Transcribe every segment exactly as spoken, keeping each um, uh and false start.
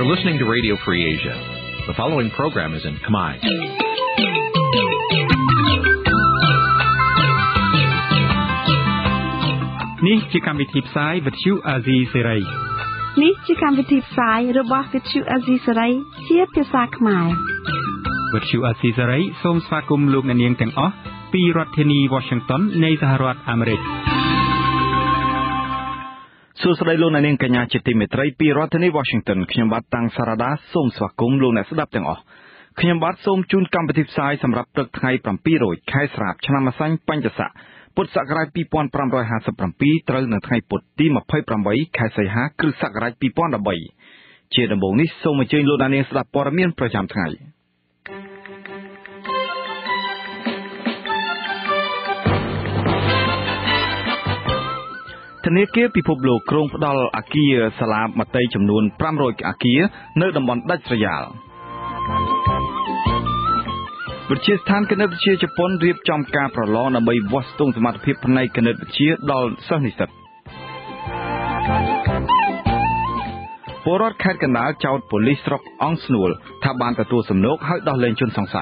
You're listening to Radio Free Asia. The following program is in Khmer. Nǐ chi càm bi tiệp xáy vệt chiu a zì sê ray. Nǐ chi càm bi tiệp xáyរបស់vệt chiu a zì sê ray ជាភាសាខ្មែរវិទ្យុអាស៊ីសេរីសូមស្វាគមន៍លោកអ្នកនាងទាំងអស់ពីរដ្ឋធានី Washington នៃសហរដ្ឋអាមេរិកសួស្តីលោកអ្នកនាងកញ្ញាជាទីមេត្រីពីរដ្ឋធានី Washington ខ្ញុំបាទតាំងសារ៉ាដាសូមស្វាគមន៍លោកអ្នកស្ដាប់ទាំងអស់ខ្ញុំបាទសូមជូនកម្មវិធីផ្សាយសម្រាប់ព្រឹកថ្ងៃ7រោចខែស្រាបឆ្នាំម្សាញ់បញ្ញស័កពុទ្ធសករាជ2557ត្រូវនៅថ្ងៃពុធទី28ខែសីហាគ្រិស្តសករាជ2013ជាដំបូងនេះសូមអញ្ជើញលោកអ្នកនាងស្ដាប់ព័ត៌មានប្រចាំថ្ងៃធនាគារពិភពលោកក្រុងផ្ដល់អគារសាលាមត្តេយ្យចំនួន500អគារនៅតំបន់ដាច់ស្រយាលវិទ្យាស្ថានគណិតវិទ្យាជប៉ុនរៀបចំការប្រឡងដើម្បីវាស់ស្ទង់សមត្ថភាពផ្នែកគណិតវិទ្យាដល់សិស្សនិស្សិតពលរដ្ឋខេត្តកណ្ដាលចោទប៉ូលីសស្រុកអង្គស្នួលថាបានទទួលសំណូកហើយដោះលែងជនសង្ស័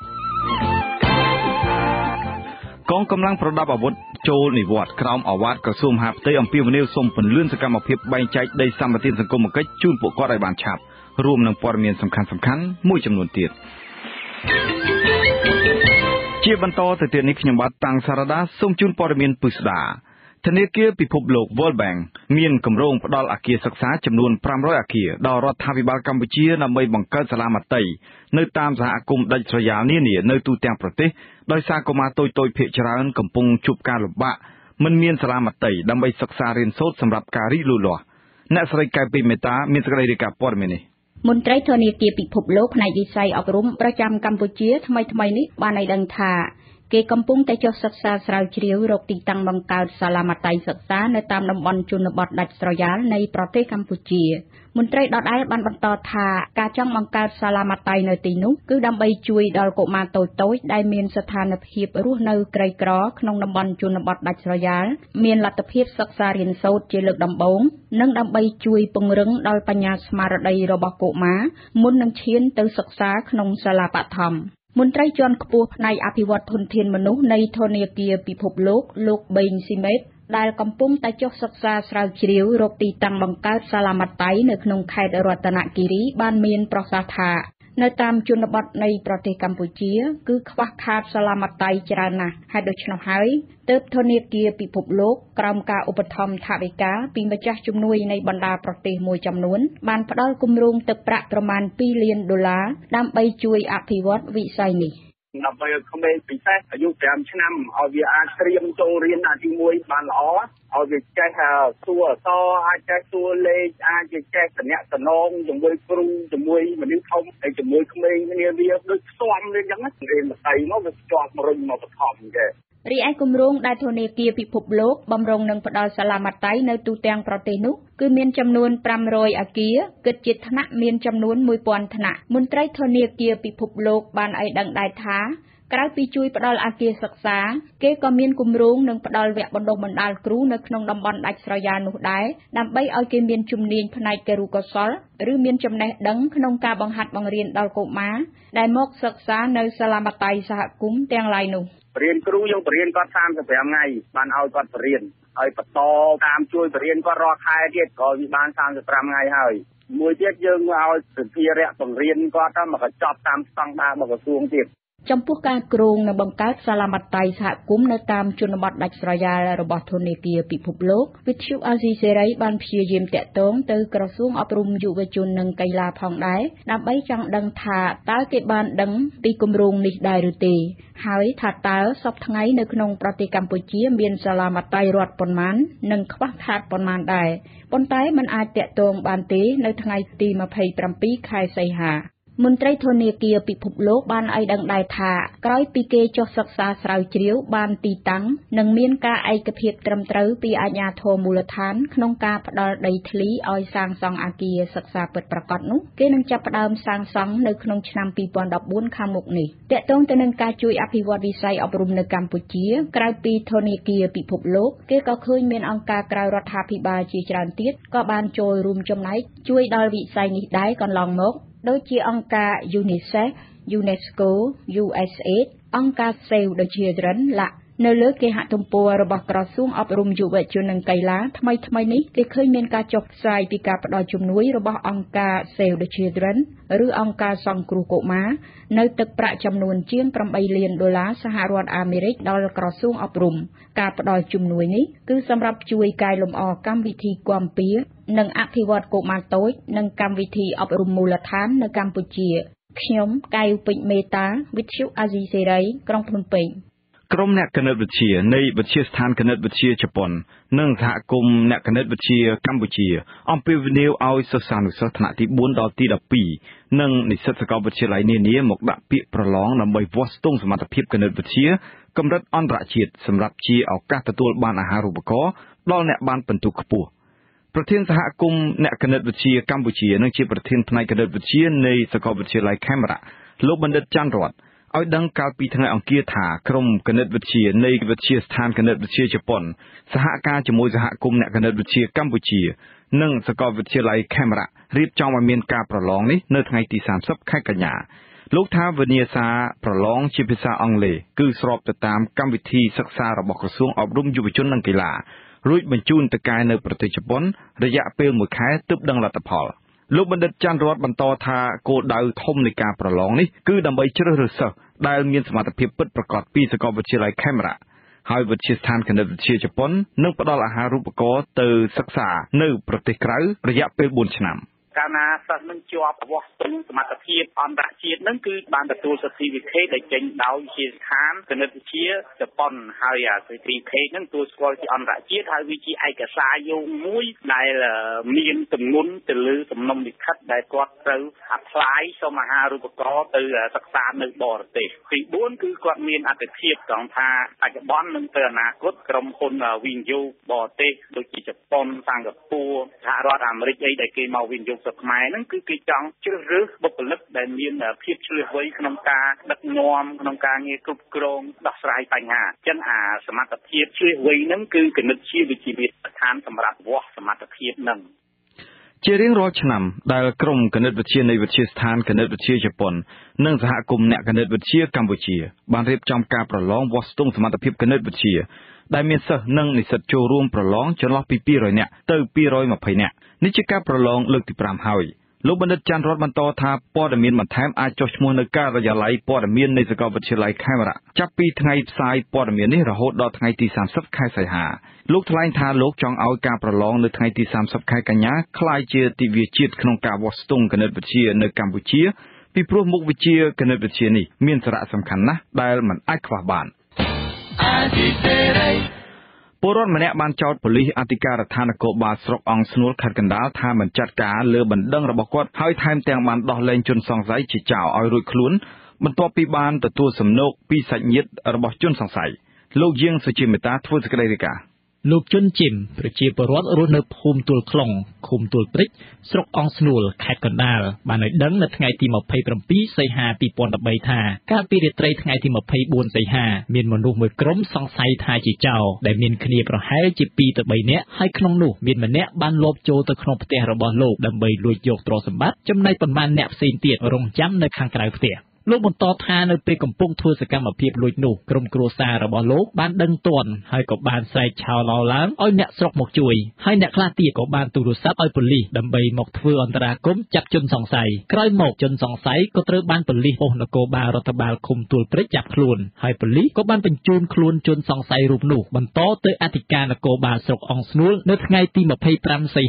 យកងកម្លាំងប្រដាប់អាវុធចូលនិវត្តន៍ក្រោមអាវ៉ាតក្រសួងមហាផ្ទៃអំពាវនាវសូមពន្លឿនសកម្មភាពបែងចែកដីសម្បត្តិសង្គមគិច្ចជូនពួកគាត់ឲ្យបានឆាប់រួមនឹងព័ត៌មានសំខាន់ៗមួយចំនួនទៀតជាបន្តទៅទៀតនេះខ្ញុំបាទតាំងសារ៉ាដាសូមជូនព័ត៌មានពិស្ដាធនាគារពិភពលោក World Bank មានគម្រោងផ្ដល់អគារសិក្សាចំនួន500អគារដល់រដ្ឋាភិបាលកម្ពុជាដើម្បីបង្កើតសាលាមត្តេយ្យនៅតាមសហគមន៍ដាច់ស្រយាលនានានៅទូទាំងប្រទេសដោយសារកុមារតូចៗភាគច្រើនកំពុងជួបការលំបាកមិនមានសាលាមត្តេយ្យដើម្បីសិក្សារៀនសូត្រសម្រាប់ការរីកលូតលាស់អ្នកស្រីកែវពីមេតាមានសេចក្តីរាយការណ៍ព័ត៌មាននេះមន្ត្រីធនាគារពិភពលោកផ្នែកវិស័យអប់រំប្រចាំកម្ពុជាថ្មីៗនេះបានឲ្យដឹងថាគេកំពុងតែចុះសិក្សាស្រាវជ្រាវរកទីតាំងបង្កើតសាលាមត្តេយ្យសិក្សានៅតាមតំបន់ជនបទដាច់ស្រយាលនៃប្រទេសកម្ពុជាមន្ត្រីដដែលបានបន្តថាការចង់បង្កើតសាលាមត្តេយ្យនៅទីនោះគឺដើម្បីជួយដល់កុមារតូចៗដែលមានស្ថានភាពរស់នៅក្រីក្រក្នុងតំបន់ជនបទដាច់ស្រយាលមានលទ្ធភាពសិក្សារៀនសូត្រជាលើកដំបូងនិងដើម្បីជួយពង្រឹងដល់បញ្ញាស្មារតីរបស់កុមារមុននឹងឈានទៅសិក្សាក្នុងសាលាបឋមមន្ត្រីជាន់ខ្ពស់ផ្នែកអភិវឌ្ឍធនធានមនុស្សនៃធនាគារពិភពលោកលោកបេងស៊ីមេតដែលកំពុងតែចុះសិក្សាស្រាវជ្រាវរកទីតាំងបង្កើតសាលាមត្តេយ្យនៅក្នុងខេត្តរតនគិរីបានមានប្រសាសន៍ថានៅតាមជនបទនៃប្រទេសកម្ពុជាគឺខ្វះខាតសាលាមត្តេយ្យច្រើនណាស់ហើយដូច្នោះហើយទើបធនាគារពិភពលោកក្រោមការឧបត្ថម្ភថវិកាពីម្ចាស់ជំនួយនៃបណ្ដាប្រទេសមួយចំនួនបានផ្ដល់គម្រោងទឹកប្រាក់ប្រមាណ2លានដុល្លារដើម្បីជួយអភិវឌ្ឍវិស័យនេះដើម្បីឲ្យក្មេងពិសេសអាយុ5ឆ្នាំឲ្យវាអាចត្រៀមចូលរៀនអាទី1បានល្អឲ្យវាចេះសួរអក្សរអាចចេះសួរលេខអាចចេះតំណាក់តំណងជាមួយគ្រូជាមួយមនុស្សធំហើយជាមួយក្មេងគ្នាវាដូចផ្សំវាអញ្ចឹងរៀនមកស្អីមកវាជាប់រុញមកបឋមចេះរីឯគម្រោងដែលធនាគារពិភពលោកបំរុងនឹងផ្ដល់សាលាមត្តេយ្យនៅទូទាំងប្រទេសនោះគឺមានចំនួន500អគារគិតជាថ្នាក់មានចំនួន1000ថ្នាក់មន្ត្រីធនាគារពិភពលោកបានឲ្យដឹងដែរថាក្រៅពីជួយផ្ដល់អគារសិក្សាគេក៏មានគម្រោងនឹងផ្ដល់វគ្គបណ្ដុះបណ្ដាលគ្រូនៅក្នុងតំបន់ដាច់ស្រយាលនោះដែរដើម្បីឲ្យគេមានជំនាញផ្នែកគរុកោសល្យឬមានចំណេះដឹងក្នុងការបង្ហាត់បង្រៀនដល់កុមារដែលមកសិក្សានៅសាលាមត្តេយ្យសហគមន៍ទាំងឡាយនោះរៀនគ្រូយើងបរៀនគាត់35ថ្ងៃបានឲ្យគាត់បរៀនហើយបន្តតាមជួយបរៀនគាត់រាល់ខែទៀតក៏វាបាន35ថ្ងៃហើយមួយទៀតយើងឲ្យសិទ្ធិរៈបង្រៀនគាត់ទៅមកកញ្ចប់តាមស្តង់ដាររបស់ក្រសួងទៀតចំពោះការគ្រោងនឹងបង្កើតសាលាមត្តេយ្យសហគមន៍នៅតាមជនបទដាច់ស្រយាលរបស់ធនាគារពិភពលោកវិទ្យុអាស៊ីសេរីបានព្យាយាមតាក់ទងទៅក្រសួងអប់រំយុវជននិងកីឡាផងដែរដើម្បីចង់ដឹងថាតើគេបានដឹងពីគម្រោងនេះដែរឬទេហើយថាតើសប្តាហ៍ថ្ងៃនៅក្នុងប្រទេសកម្ពុជាមានសាលាមត្តេយ្យរដ្ឋប៉ុន្មាននិងខ្វះខាតប៉ុន្មានដែរប៉ុន្តែมันអាចតាក់ទងបានទេនៅថ្ងៃទី27ខែសីហាមមន្ត្រីធនាគារពិភពលោកបានឲ្យដឹងដែរថាក្រោយពីគេចុះសិក្សាស្រាវជ្រាវបានទីតាំងនិងមានការឯកភាពត្រឹមត្រូវពីអាជ្ញាធរមូលដ្ឋានក្នុងការផ្ដល់ដីធ្លីឲ្យសាងសង់អគារសិក្សាពិតប្រាកដនោះគេនឹងចាប់ផ្ដើមសាងសង់នៅក្នុងឆ្នាំពីរពាន់ដប់បួនខាងមុខនេះទាក់ទងទៅនឹងការជួយអភិវឌ្ឍវិស័យអប់រំនៅកម្ពុជាក្រៅពីធនាគារពិភពលោកគេក៏ឃើញមានអង្គការក្រៅរដ្ឋាភិបាលជាច្រើនទៀតក៏បានចូលរួមចំណែកជួយដល់វិស័យនេះដែរកន្លងមកដូចជាអង្គការ UNICEF, UNESCO, U S A I D អង្គការ Save the Children ឡានៅលើគេហទំព័ររបស់ក្រសួងអប់រំយុវជននិងកីឡាថ្មីថ្មីនេះគេឃើញមានការចុះផ្សាយពីការផ្ដល់ជំនួយរបស់អង្គការ Save the Children ឬអង្គការសង្គ្រោះកុមារនៅទឹកប្រាក់ចំនួនជាងeightលានដុល្លារសហរដ្ឋអាមេរិកដល់ក្រសួងអប់រំការផ្ដល់ជំនួយនេះគឺសម្រាប់ជួយកែលម្អកម្មវិធីគាំពារនិងអភិវឌ្ឍកុមារតូចនិងកម្មវិធីអប់រំមូលដ្ឋាននៅកម្ពុជាខ្ញុំកៅពេជ្រមេតាវិទ្យុអាស៊ីសេរីក្រុងភ្នំពេញក្រុមអ្នកគណិតវិទ្យានៃវិទ្យាស្ថានគណិតវិទ្យាជប៉ុននិងសហគមន៍អ្នកគណិតវិទ្យាកម្ពុជាអំពាវនាវឲ្យសិស្សានុសិស្សថ្នាក់ទីfourដល់ទីtwelveនិងនិស្សិតសាកលវិទ្យាល័យនានាមកដាក់ពាក្យប្រឡងដើម្បីវាស់ស្ទង់សមត្ថភាពគណិតវិទ្យាកម្រិតអន្តរជាតិសម្រាប់ជាឱកាសទទួលបានអាហារូបករណ៍ដល់អ្នកបានពិន្ទុខ្ពស់ប្រធានសហគមន៍អ្នកគណិតវិទ្យាកម្ពុជានិងជាប្រធានផ្នែកគណិតវិទ្យានៃសាកលវិទ្យាល័យខេមរៈលោកបណ្ឌិតច័ន្ទរតឲ្យដឹងកាលពីថ្ងៃអង្គារថាក្រុមគណិតវិទ្យានៃវិទ្យាស្ថានគណិតវិទ្យាជប៉ុនសហការជាមួយសហគមន៍អ្នកគណិតវិទ្យាកម្ពុជានិងសាកលវិទ្យាល័យខេមរៈរៀបចំឲ្យមានការប្រឡងនេះនៅថ្ងៃទីthirtyខែកញ្ញាលោកថាវិញ្ញាសាប្រឡងជាភាសាអង់គ្លេសគឺស្របទៅតាមកម្មវិធីសិក្សារបស់ក្រសួងអប់រំយុវជននិងកីឡារួចបញ្ជូនទៅកែនៅប្រទេសជប៉ុនរយៈពេលមួយខែទើបដឹងលទ្ធផលលោកបណ្ឌិតច័ន្ទរតបន្តថាគោលដៅធំនៃការប្រឡងនេះគឺដើម្បីជ្រើសរើសសិស្សដែលមានសមត្ថភាពពិតប្រាកដពីសាកលវិទ្យាល័យខេមរៈហើយវិទ្យាស្ថានគណិតវិទ្យាជប៉ុននឹងផ្ដល់អាហារូបករណ៍ទៅសិក្សានៅប្រទេសក្រៅរយៈពេលfourឆ្នាំកាលណាសិស្សនឹងជាប់វាស់ស្ទង់សមត្ថភាពអន្តរជាតិនឹងគឺបានទទួល certificate ដែលចេញដោយវិទ្យាស្ថានគណិតវិទ្យាជប៉ុនហើយអា certificate នឹងទទួលស្គាល់ជាអន្តរជាតិហើយវាជាឯកសារយោងមួយដែលមានទម្ងន់ទៅលើសំណុំលិខិតដែលគាត់ត្រូវ apply សុំអាហារូបករណ៍ទៅសិក្សានៅបរទេសទីfourគឺគាត់មានអត្ថប្រយោជន៍ត្រង់ថាបច្ចុប្បន្ននិងទៅអនាគតក្រុមហ៊ុនវិនិយោគបរទេសដូចជាជប៉ុនសិង្ហបុរីសហរដ្ឋអាមេរិកអីដែលគេមកវិនិយោគស្រុកខ្មែរហ្នឹងគឺគេចង់ជ្រើសរើសបុគ្គលិកដែលមានភាពឆ្លាតវៃក្នុងការដឹកនាំក្នុងការងារគ្រប់គ្រងដោះស្រាយបញ្ហាអញ្ចឹងអាសមត្ថភាពឆ្លាតវៃហ្នឹងគឺគណិតជាវិជ្ជាស្ថានសម្រាប់វាស់សមត្ថភាពហ្នឹងជារៀងរាល់ឆ្នាំដែលក្រុមគណិតវិទ្យានៃវិទ្យាស្ថានគណិតវិទ្យាជប៉ុននិងសហគមន៍អ្នកគណិតវិទ្យាកម្ពុជាបានរៀបចំការប្រឡងវាស់ស្ទង់សមត្ថភាពគណិតវិទ្យាដែលមានសិស្សនិងនិស្សិតចូលរួមប្រឡងចន្លោះពីtwo hundredនាក់ទៅtwo hundred twentyនាក់នេះជាការប្រឡងលើកទីfiveហើយលោកបណ្ឌិតច័ន្ទរតបន្តថាព័ត៌មានបន្ថែមអាចចុះឈ្មោះនៅការិយាល័យព័ត៌មាននៃសាកលវិទ្យាល័យខេមរៈចាប់ពីថ្ងៃផ្សាយព័ត៌មាននេះរហូតដល់ថ្ងៃទីthirtyខែសីហាលោកថ្លែងថាលោកចង់ឲ្យការប្រឡងនៅថ្ងៃទីthirtyខែកញ្ញាក្លាយជាទិវាជាតិក្នុងការវាស់ស្ទង់គណិតវិទ្យានៅកម្ពុជាពីព្រោះមុខវិជ្ជាគណិតវិទ្យានេះមានសារៈសំខាន់ណាស់ដែលមិនអាចខ្វះបានពលរដ្ឋម្នាក់បានចោទប៉ូលីសអធិការដ្ឋាននគរបាលស្រុកអង្គស្នួលខេត្តកណ្ដាលថាមិនចាត់ការលើបណ្ដឹងរបស់គាត់ហើយថែមទាំងបានដោះលែងជនសង្ស័យជាចោរឲ្យរួចខ្លួនបន្ទាប់ពីបានទទួលសំណូកពីសាច់ញាតិរបស់ជនសង្ស័យលោកយាងសុជាមេតាធ្វើសេចក្តីរាយការណ៍លោកជុនជីមប្រជាពលរដ្ឋរស់នៅភូមិទួលខ្លុងឃុំទួលព្រិចស្រុកអង្គស្នួលខេត្តកណ្ដាលបានឲ្យដឹងនៅថ្ងៃទីtwenty-sevenសីហាtwo thousand thirteenថាកាលពីរាត្រីថ្ងៃទីtwenty-fourសីហាមានមនុស្សមួយក្រុមសង្ស័យថាជាចោរដែលមានគ្នាប្រហែលជាtwo to threeនាក់ហើយក្នុងនោះមានម្នាក់បានលបចូលទៅក្នុងផ្ទះរបស់លោកដើម្បីលួចយកទ្រព្យសម្បត្តិចំណែកប៉ុន្មានអ្នកផ្សេងទៀតរងចាំនៅខាងក្រៅផ្ទះលោកបន្តថានៅពេលកំពុងធ្វើសកម្មភាពលួចនោះក្រុមគ្រួសាររបស់លោកបានដឹងទាន់ហើយក៏បានស្រែកឆោឡោឡើងឲ្យអ្នកស្រុកមកជួយហើយអ្នកខ្លះទៀតក៏បានទូរស័ព្ទឲ្យប៉ូលីសដើម្បីមកធ្វើអន្តរាគមន៍ចាប់ជនសង្ស័យក្រោយមកជនសង្ស័យក៏ត្រូវបានប៉ូលីសប៉ុស្តិ៍នគរបាលរដ្ឋបាលឃុំទួលព្រិចចាប់ខ្លួនហើយប៉ូលីសក៏បានបញ្ជូនខ្លួនជនសង្ស័យរូបនោះបន្តទៅអធិការនគរបាលស្រុកអង្គស្នួលនៅថ្ងៃទីtwenty-fiveសីហា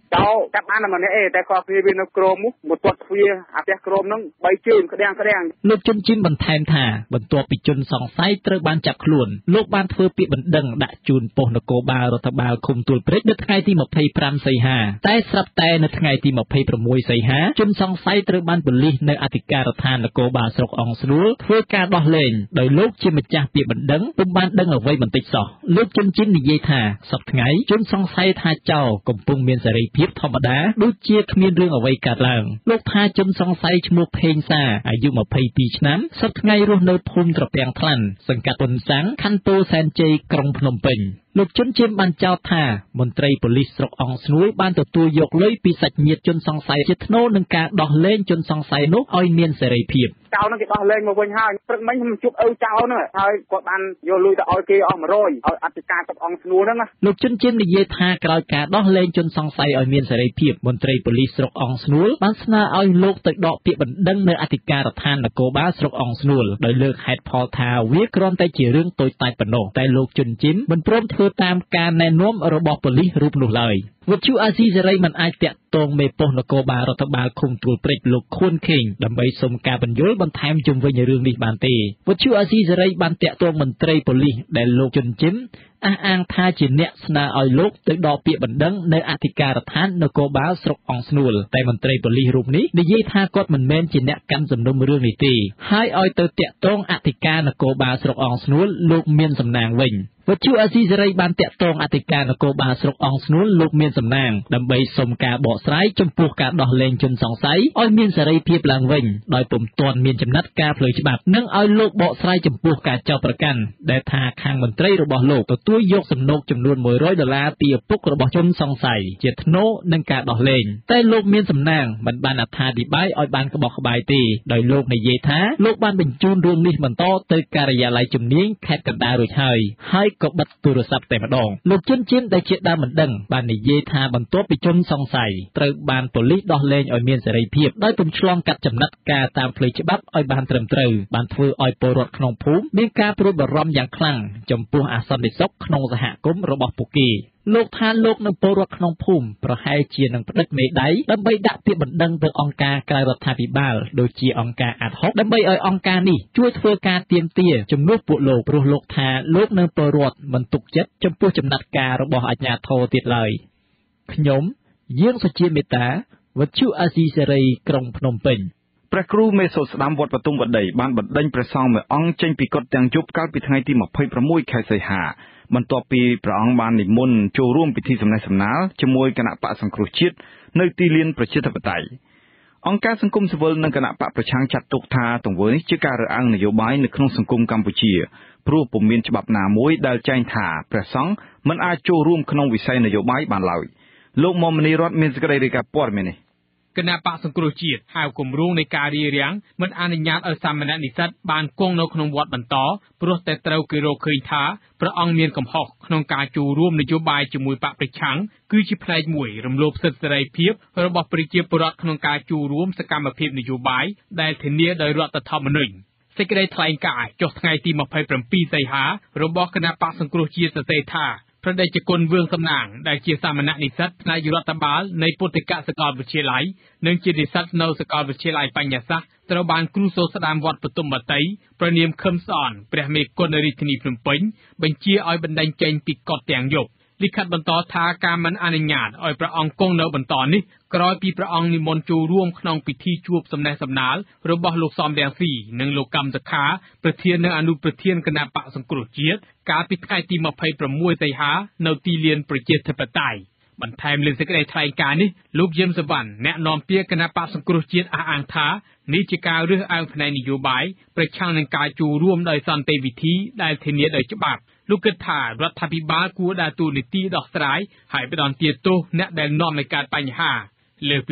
เจ้าจับอันนั้นมันเอแต่ก็คือวินโกรมหมดตัวเฟียอาเปียโกรมนั่งใบจืดกระแดงกระแดงลูกจุนจิ้มบันแทนท่าบนตัวปิจนสองไซเตอร์บานจับขลุ่นลูกบานเฟือปีบันดังดะจูนโปนโกบารัฐบาลคุมตัวเปรตในไงที่หมกไพพรำใส่หาแต่สับแต่ในไงที่หมกไพประมวยใส่หาจุนสองไซเตอร์บานบุลีในอธิการทานโกบาสรกองสรุลเพื่อการดอเลนโดยลูกจิ้มมันจะปีบันดังปุ่มบานดังเอาไว้บันติดสอลูกจุนจิ้มในเยธาสับไงจุนสองไซท่าเจ้ากำปุงเมียนเสรีเพียบธรรมดาดูเจียขมิ้นเรื่องเอาไว้กัดลังลูกพาจุนสองไซชมูเพงซาอายุมาเพย์ปีฉนั้นสับไงรู้เนื้อพูนกระเปียงพลันสังกัดตนสังคันโตแซนเจกรงพนมเปญลูกจุนเจมบันเจ้าท่ามนตรีปลิสรกองสนุยบ้านตัวตัวยกเลยปีสัจเมียจนสองไซเจตโนหนึ่งการดอกเล่นจนสองไซนุกอ้อยเมียนเสรีเพียบเจ้านั่นก็ดอกเล่นมาวันห้าปรึกไม่ทำจุกเอาเจ้าเนอะใช่กดบันโยลุยแต่อ้อยเกยออกมาโรยเอาอธิการกับองสนุยนั่นนะลูกจุนเจมในเยธากลายการดอกเล่นจนสองไซอ้อยเมียนเสรีเพียบมนตรีปลิสรกองสนุยบ้านสนาอ้อยลูกตึกดอกเปียบันดังในอธิการทานโกบาสรกองสนุยโดยเลือกแฮดพอลทาเวียกรอนแต่จีเรื่องตัวตายปนโนแต่ลูกจุนจิมมันพร้อมเธอตามการแนน้มระบบปลิรูปหนุนเลยวัตถุอาซีจะไรมันอาจเตะตรงเมปนโกบารัฐบาลคุมตัวเปรตลูกคนเข่งดำไปสมการบรรยลบรรทายจุ่มไว้ในเรื่องนี้บานเตวัตถุอาซีจะไรบันเตะตรงมันเตรปลิแต่ลูกจนจิ้มอาอังทาจินเนสนาออยลูกตึกดอกเปียบันดังในอธิการทานนโกบาสรกองสนุลแต่มันเตรปลิรูปนี้ในยี่ทากดมันเมนจินเนกันสำนมเรื่องนี้ตีให้ออยเตเตะตรงอธิการนโกบาสรกองสนุลลูกเมียนสำนางวิงวัตถุอาซีจะไรบันเตะตรงอธิการนโกบาสรกองสนุลลูกเมียนสำนางดำไปสมการบ่อไซจมพูการดอกเลงจนสองไซอ้อยเมียนสไรเพียบลางวิงโดยปุ่มตอนเมียนจำนัดการเผยฉบับนั่งอ้อยลูกบ่อไซจมพูการเจ้าประกันได้ทาคางมันเตรระบอบโลกตัวยกสำนกจำนวนหมื่นร้อยดอลลาร์ปีปุกระบอบชนสองใส่เจ็ดโนนังการดอกเลงแต่โลกเมียนสำนางบันบานอัฐาดิบายอ้อยบานกระบอกขบายตีโดยโลกในเยธาโลกบ้านเป็นจูนรวมนี้มันโตเตยการยาลายจุ่มนี้แคดกันดาโดยเฉยให้กบัดตุรศัพท์แต่มาดองลูกจิ้นจิ้นได้เจดาเหมือนดังบ้านในเยธาบันโตไปจนสองใส่เตยบานปุลิดอกเลงอ้อยเมียนเสรีเพียบได้เป็นฉลองกัดจำนัดการตามเพลย์ฉบับอ้อยบานเติมเตยบานเฟืออ้อยโปรดขนมภูมิมีการปรุบรมอย่างคลั่งจมปูอาสันดิศกขนมสหกุมระบบปุกีลูกทานลูกนังโปรดขนมภูมิประให้เชียนังประดับเมได้ดำใบดักเปียบันดังเตอองการกลายรัฐพิบาลโดยเชียองการอาทกดำใบอ้อยองการนี่ช่วยเฟือการเตรียมเตี้ยจมลูกปุโลปรุโลกทานลูกนังโปรดมันตุกเจ็ดจมปูจำนัดการระบบอาญาโทติดเลยขยมเยี่ยงสเชียเมตาวัชชุอาซีเสรีกรงพนมเปญព្រះគ្រូមេសូស្ដាមវត្តបទុមវតីបានបណ្ដេញព្រះសង្ឃមួយអង្គចេញពីកុដិទាំងយប់កាលពីថ្ងៃទីម្ភៃប្រាំមួយខែសីហាបន្ទាប់ពីព្រះអង្គបាននិមន្តចូលរួមពិធីសំណេះសំណាលជាមួយគណៈបកសង្គ្រោះជាតិនៅទីលានប្រជាធិបតេយ្យអង្គការសង្គមស៊ីវិលនិងគណៈបកប្រឆាំងចាត់ទុកថាទង្វើនេះជាការរើសអើងនយោបាយនៅក្នុងសង្គមកម្ពុជាព្រោះពុំមានច្បាប់ណាមួយដែលចែងថាព្រះសង្ឃមិនអាចចូលរួមក្នុងវិស័យនយោបាយបានឡើយលោកមុំមនីរតមានសេចក្តីរាយការណ៍ព័ត៌មាននេះគណៈបកសង្គ្រោះជាតិហៅគម្រោងនៃការរៀបរៀងមិនអនុញ្ញាតឲ្យសាមណនិស្សិតបានគង់នៅក្នុងវត្តបន្តព្រោះតែត្រូវគេរកឃើញថាព្រះអង្គមានកំហុសក្នុងការចូលរួមនយោបាយជាមួយបកប្រឆាំងគឺជាផ្នែកមួយរំលោភសិទ្ធិសេរីភាពរបស់ប្រជាពលរដ្ឋក្នុងការចូលរួមសកម្មភាពនយោបាយដែលធានាដោយរដ្ឋធម្មនុញ្ញសេចក្តីថ្លែងការណ៍ចុះថ្ងៃទីម្ភៃប្រាំពីរសីហារបស់គណៈបកសង្គ្រោះជាតិសរសេរថាព្រះតេជគុណវឿងសំណាងដែលជាសាមណនិស្សិតផ្នែករដ្ឋបាលនៃពុទ្ធិកសាកលវិទ្យាល័យនិងជានិស្សិតនៅសាកលវិទ្យាល័យបញ្ញាសាស្ត្រត្រូវបានគ្រូសូស្ដាមវត្តបទុមវតីព្រះនាមខឹមស្អនព្រះមេគុណរាជធានីភ្នំពេញបញ្ជាឲ្យបណ្ដេញចេញពីកុដិទាំងយប់លិខិតបន្តថាការមិនអនុញ្ញាតឲ្យព្រះអង្គគង់នៅបន្តនេះក្រោយពីព្រះអង្គនិមន្តចូលរួមក្នុងពិធីជួបសំណេះសំណាលរបស់លោកសំរងស៊ីនិងលោកកម្មសខាប្រធាននិងអនុប្រធានគណៈបកសង្គ្រោះជាតិកាលពីថ្ងៃទីម្ភៃប្រាំមួយសីហានៅទីលានប្រជាធិបតេយ្យបន្ថែមលើសេចក្តីថ្លែងការណ៍នេះលោកយឹមសវណ្ណអ្នកនាំពាក្យគណៈបកសង្គ្រោះជាតិអះអាងថានេះជាការរើសអើងផ្នែកនយោបាយប្រឆាំងនឹងការចូលរួមដោយសន្តិវិធីដែលធានាដោយច្បាប់លោកគិតថារដ្ឋាភិបាលគួរដើរតួនាទីដោះស្រាយហើយផ្ដន្ទាទោសអ្នកដែលនាំឲ្យកើតបញ្ហាលើពីនេះ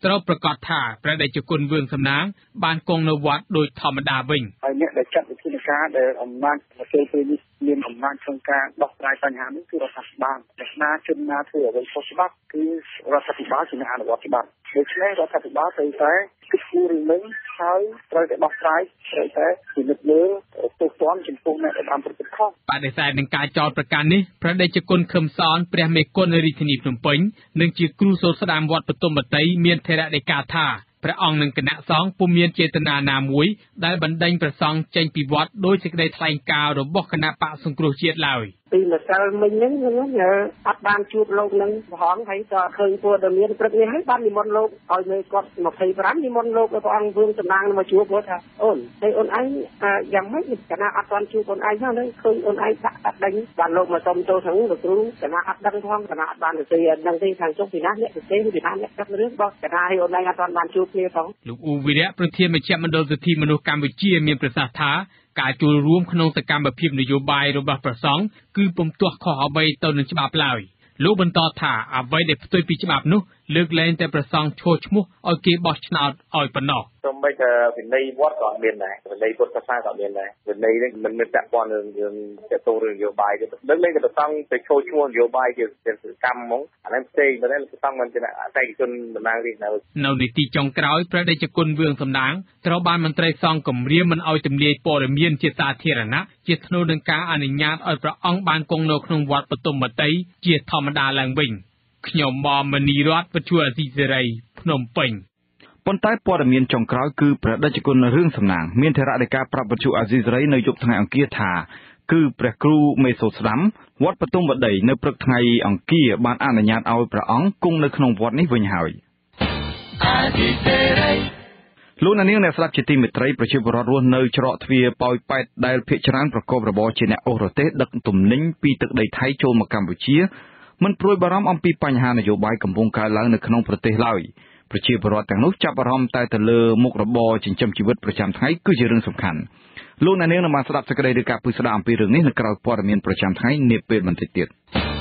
ត្រូវប្រកាសថាព្រះតេជគុណវឿងសំណាងបានគង់នៅវត្តដោយធម្មតាវិញហើយអ្នកដែលចាត់វិធានការដែលអំណាចមកពេលពេលនេះមានអំណាចក្នុងការដោះស្រាយបញ្ហានេះគឺរដ្ឋាភិបាលតែណាជនណាធ្វើអ្វីខុសច្បាប់គឺរដ្ឋាភិបាលជាអ្នកអនុវត្តច្បាប់ដូច្នេះរដ្ឋាភិបាលត្រូវតែគិតគូររឿងនេះហើយត្រូវតែដោះស្រាយត្រូវតែពិនិត្យមើលទោសទណ្ឌចំពោះអ្នកដែលបានប្រព្រឹត្តខុសបដិសេធនឹងការចោទប្រកាន់នេះព្រះតេជគុណខឹមសនព្រះមេគុណរាជធានីភ្នំពេញនិងជាគ្រូសូត្រស្ដាមវត្តបទុមវតីមានថេរដីកាថាព្រះអង្គនិងគណៈសង្ឃពុំមានចេតនាណាមួយដែលបណ្ដេញព្រះសង្ឃចេញពីវត្តដោយសេចក្តីថ្លែងការណ៍របស់គណៈបកសង្គ្រោះជាតិឡើយពីម្សិលមិញហ្នឹងខ្ញុំអត់បានជួបលោកនឹងប្រហងហើយក៏ឃើញពលដែលមានព្រឹកនេះហើយបាននិមន្តលោកឲ្យលើគាត់ยี่สิบห้าនិមន្តលោកព្រះអង្គវឿងសំណាងមកជួបគាត់ថាអូនហើយអូនឯងយ៉ាងម៉េចគណៈអត់ទាន់ជួបអូនឯងហ្នឹងឃើញអូនឯងដាក់ដាក់ដេញបានលោកមកសុំទោសហ្នឹងលោកគ្រូគណៈអត់ដឹងផងគណៈអត់បានទៅស្អីដឹងទេខាងចុះពីណាអ្នកទៅទេពីណាអ្នកដឹករឿងរបស់គណៈឲ្យអូនឯងអត់ទាន់បានជួបគ្នាផងលោកអ៊ូវីរៈប្រធានមជ្ឈមណ្ឌលសិទ្ធិមនុស្សកម្ពុជាមានប្រសាសន៍ថាការចូលរួមក្នុងសកម្មភាពនយោបាយរបស់ព្រះសង្ឃគឺពុំទាស់ខុសអ្វីទៅនឹងច្បាប់ឡើយលោកបន្តថាអ្វីដែលផ្ទុយពីច្បាប់នោះលើកលែងតែព្រះសង្ឃឈរឈ្មោះឲ្យគេបោះឆ្នោតឲ្យប៉ុណ្ណោះសូម្បីតែវិន័យវត្តក៏មានដែរវិន័យពុទ្ធសាសនាក៏មានដែរវិន័យនេះមិនមានពាក់ព័ន្ធនឹងរឿងតទៅរឿងនយោបាយទេដឹងលេងតែព្រះសង្ឃទៅចូលឈ្មោះនយោបាយជាសកម្មហ្មងអានេះផ្សេងតែព្រះសង្ឃមិនជាអតីតជនតំណាងរាស្ត្រនៅនៅនីតិចុងក្រោយព្រះតេជគុណវឿងសំណាងត្រូវបានមន្ត្រីសង្ឃគម្រាមមិនឲ្យទម្លាយព័ត៌មានជាសាធារណៈជាថ្នូរនឹងការអនុញ្ញាតឲ្យព្រះអង្គបានគង់នៅក្នុងវត្តបទុមវតីជាធម្មតាឡើងវិញខ្ញុំមកមនីរតវិទ្យុអស៊ីសេរីភ្នំពេញប៉ុន្តែព័ត៌មានចុងក្រោយគឺព្រះតេជគុណរឿងសំណាងមានថេរដីកាប្រាប់វិទ្យុអាស៊ីសេរីនៅយប់ថ្ងៃអង្គារថាគឺព្រះគ្រូមេសូស្ដាំវត្តបទុមវតីនៅព្រឹកថ្ងៃអង្គារបានអនុញ្ញាតឲ្យព្រះអង្គគង់នៅក្នុងវត្តនេះវិញហើយអាស៊ីសេរីលោកនាងអ្នកស្ដាប់ជាទីមេត្រីប្រជាពលរដ្ឋរស់នៅច្រកទ្វារប៉ោយប៉ែតដែលភាគច្រើនប្រកបរបរជាអ្នកអូសរទេសដឹកទំនិញពីទឹកដីថៃចូលមកកម្ពុជាមិនព្រួយបារម្ភអំពីបញ្ហានយោបាយកំពុងកើនឡើងនៅក្នុងប្រទេសឡើយប្រជាពលរដ្ឋទាំងនោះចាប់អារម្មណ៍តែទៅលើមុខរបរចិញ្ចឹមជីវិតប្រចាំថ្ងៃគឺជារឿងសំខាន់លោកអ្នកនាងនឹងបានស្ដាប់សេចក្តីរាយការណ៍ពិស្ដារអំពីរឿងនេះនៅក្រៅព័ត៌មានប្រចាំថ្ងៃនាពេលបន្តិចទៀត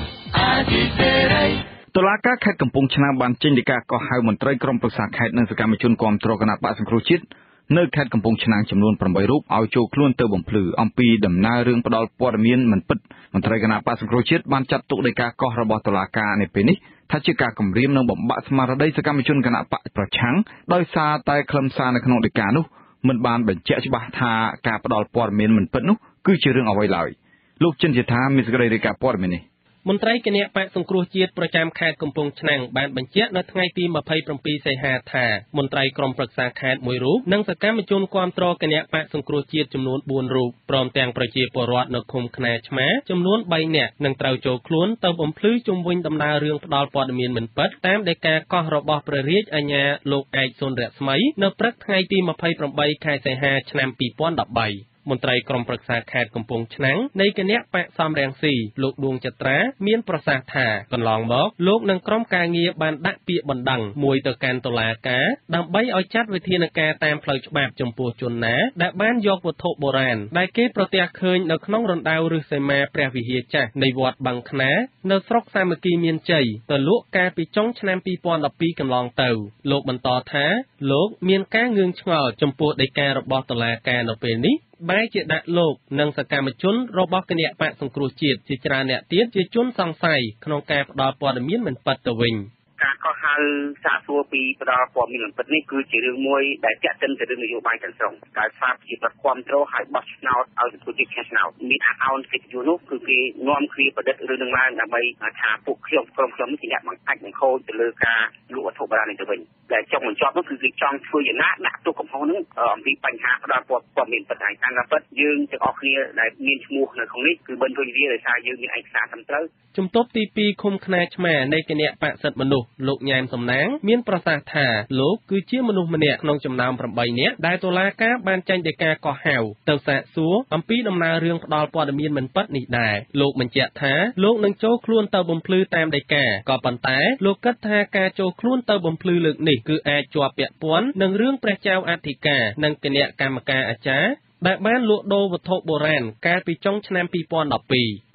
តុលាការខេត្តកំពង់ឆ្នាំងបានចេញដីកាកោះហៅមន្ត្រីក្រុមប្រឹក្សាខេត្តនិងសកម្មជនគាំទ្រគណៈបកសង្គ្រោះជាតិនៅខេត្តកំពង់ឆ្នាំងចំនួនប្រាំបីរូបឲ្យចូលខ្លួនទៅបំភ្លឺអំពីដំណើររឿងផ្ដាល់ព័ត៌មានមិនពិតមន្ត្រីគណៈបកសង្គ្រោះជាតិបានចាត់ទុកដីកាកោះរបស់តុលាការនៅពេលនេះថាជាការគំរាមនិងបំបាក់ស្មារតីសកម្មជនគណៈបកប្រឆាំងដោយសារតែខ្លឹមសារនៅក្នុងដីកានោះមិនបានបញ្ជាក់ច្បាស់ថាការផ្ដាល់ព័ត៌មានមិនពិតនោះគឺជារឿងអ្វីឡើយលោកចិនជាថាមានសេចក្តីរាយការណ៍ព័ត៌មាននេះមន្ត្រីគណៈបកសង្គ្រោះជាតិប្រចាំខេត្តកំពង់ឆ្នាំងបានបញ្ជាក់នៅថ្ងៃទីยี่สิบเจ็ดសីហាថាមន្ត្រីក្រុមប្រឹក្សាខេត្តមួយរូបនិងសកម្មជនគាំទ្រគណៈបកសង្គ្រោះជាតិចំនួនបួនរូបព្រមទាំងប្រជាពលរដ្ឋនៅឃុំខ្នាឆ្មាចំនួនបីនាក់នឹងត្រូវចូលខ្លួនទៅបំភ្លឺជុំវិញដំណើររឿងផ្ដាល់ព័ត៌មានមិនពិតតាមដីកាកោះរបស់ព្រះរាជអាជ្ញាលោកឯកសុនរស្មីនៅព្រឹកថ្ងៃទីยี่สิบแปดខែសីហាឆ្នាំពីរពាន់ដប់បីមន្ត្រីក្រុមប្រឹក្សាខេត្តកំពង់ឆ្នាំងនៃគណៈបកសំរងស៊ីលោកដួងចត្រាមានប្រសាសន៍ថាកន្លងមកលោកនិងក្រុមការងារបានដាក់ពាក្យបណ្ដឹងមួយទៅកាន់តុលាការដើម្បីឲ្យចាត់វិធានការតាមផ្លូវច្បាប់ចំពោះជនណាដែលបានយកវត្ថុបុរាណដែលគេប្រទះឃើញនៅក្នុងរណ្ដៅឫស្សីមាព្រះវិហារចាស់នៃវត្តបឹងខ្នានៅស្រុកសាមគ្គីមានជ័យទៅលក់កាលពីចុងឆ្នាំពីរពាន់ដប់ពីរកន្លងទៅលោកបន្តថាលោកមានការងឿងឆ្ងល់ចំពោះដីការបស់តុលាការនៅពេលនេះបែរជាដាក់លោកនិងសកម្មជនរបស់គណៈបកសង្គ្រោះជាតិជាច្រើនអ្នកទៀតជាជនសង្ស័យក្នុងការផ្ដល់ព័ត៌មានមិនពិតទៅវិញការកោះហៅសាកសួរពីផ្ដល់ព័ត៌មានមិនពិតនេះគឺជារឿងមួយដែលទាក់ទិនទៅរឿងនយោបាយទាំងស្រុងដែលស្រាប់ជាប្រព័ន្ធទ្រឲ្យបោះឆ្នោតឲ្យទទួលជាឆ្នោតមានអអោនកិច្ចយុនោះគឺគេនាំគ្នាប្រឌិតរឿងនឹងឡើងដើម្បីថាពួកខ្ញុំក្រុមខ្ញុំនេះជាអ្នកបង្កាច់នឹងខូចទៅលើការលក់វត្ថុបុរាណនេះទៅវិញដែលចុងបញ្ចប់នោះគឺគេចង់ធ្វើយ៉ាងណាដាក់ទុកកំហុសនឹងអំពីបញ្ហាផ្ដល់ព័ត៌មានពិតហើយតាមពិតយើងទាំងអស់គ្នាដែលមានឈ្មោះនៅក្នុងនេះគឺបិណ្ឌទុយវាដោយសារយើងមានឯកសារត្រឹមត្រូវជំទប់ទីពីរឃុំខ្នាឆ្មានៃគណៈបកសិទ្ធិមនុស្សលោកញ៉ែមសំណាងមានប្រសាសន៍ថាលោកគឺជាមនុស្សម្នាក់ក្នុងចំណោមប្រាំបីនាក់ដែលតុលាការបានចេញដីកាកោះហៅទៅសាកសួរអំពីដំណើររឿងផ្ដាល់ព័ត៌មានមិនពិតនេះដែរលោកបញ្ជាក់ថាលោកនឹងចូលខ្លួនទៅបំភ្លឺតាមដីកាក៏ប៉ុន្តែលោកគិតថាការចូលខ្លួនទៅបំភ្លឺលើកនេះគឺអាចជាប់ពាក់ព័ន្ធនឹងរឿងព្រះចៅអធិការនិងគណៈកម្មការអាចារ្យដែលបានលក់ដូរវត្ថុបុរាណកាលពីចុងឆ្នាំពីរពាន់ដប់ពីរ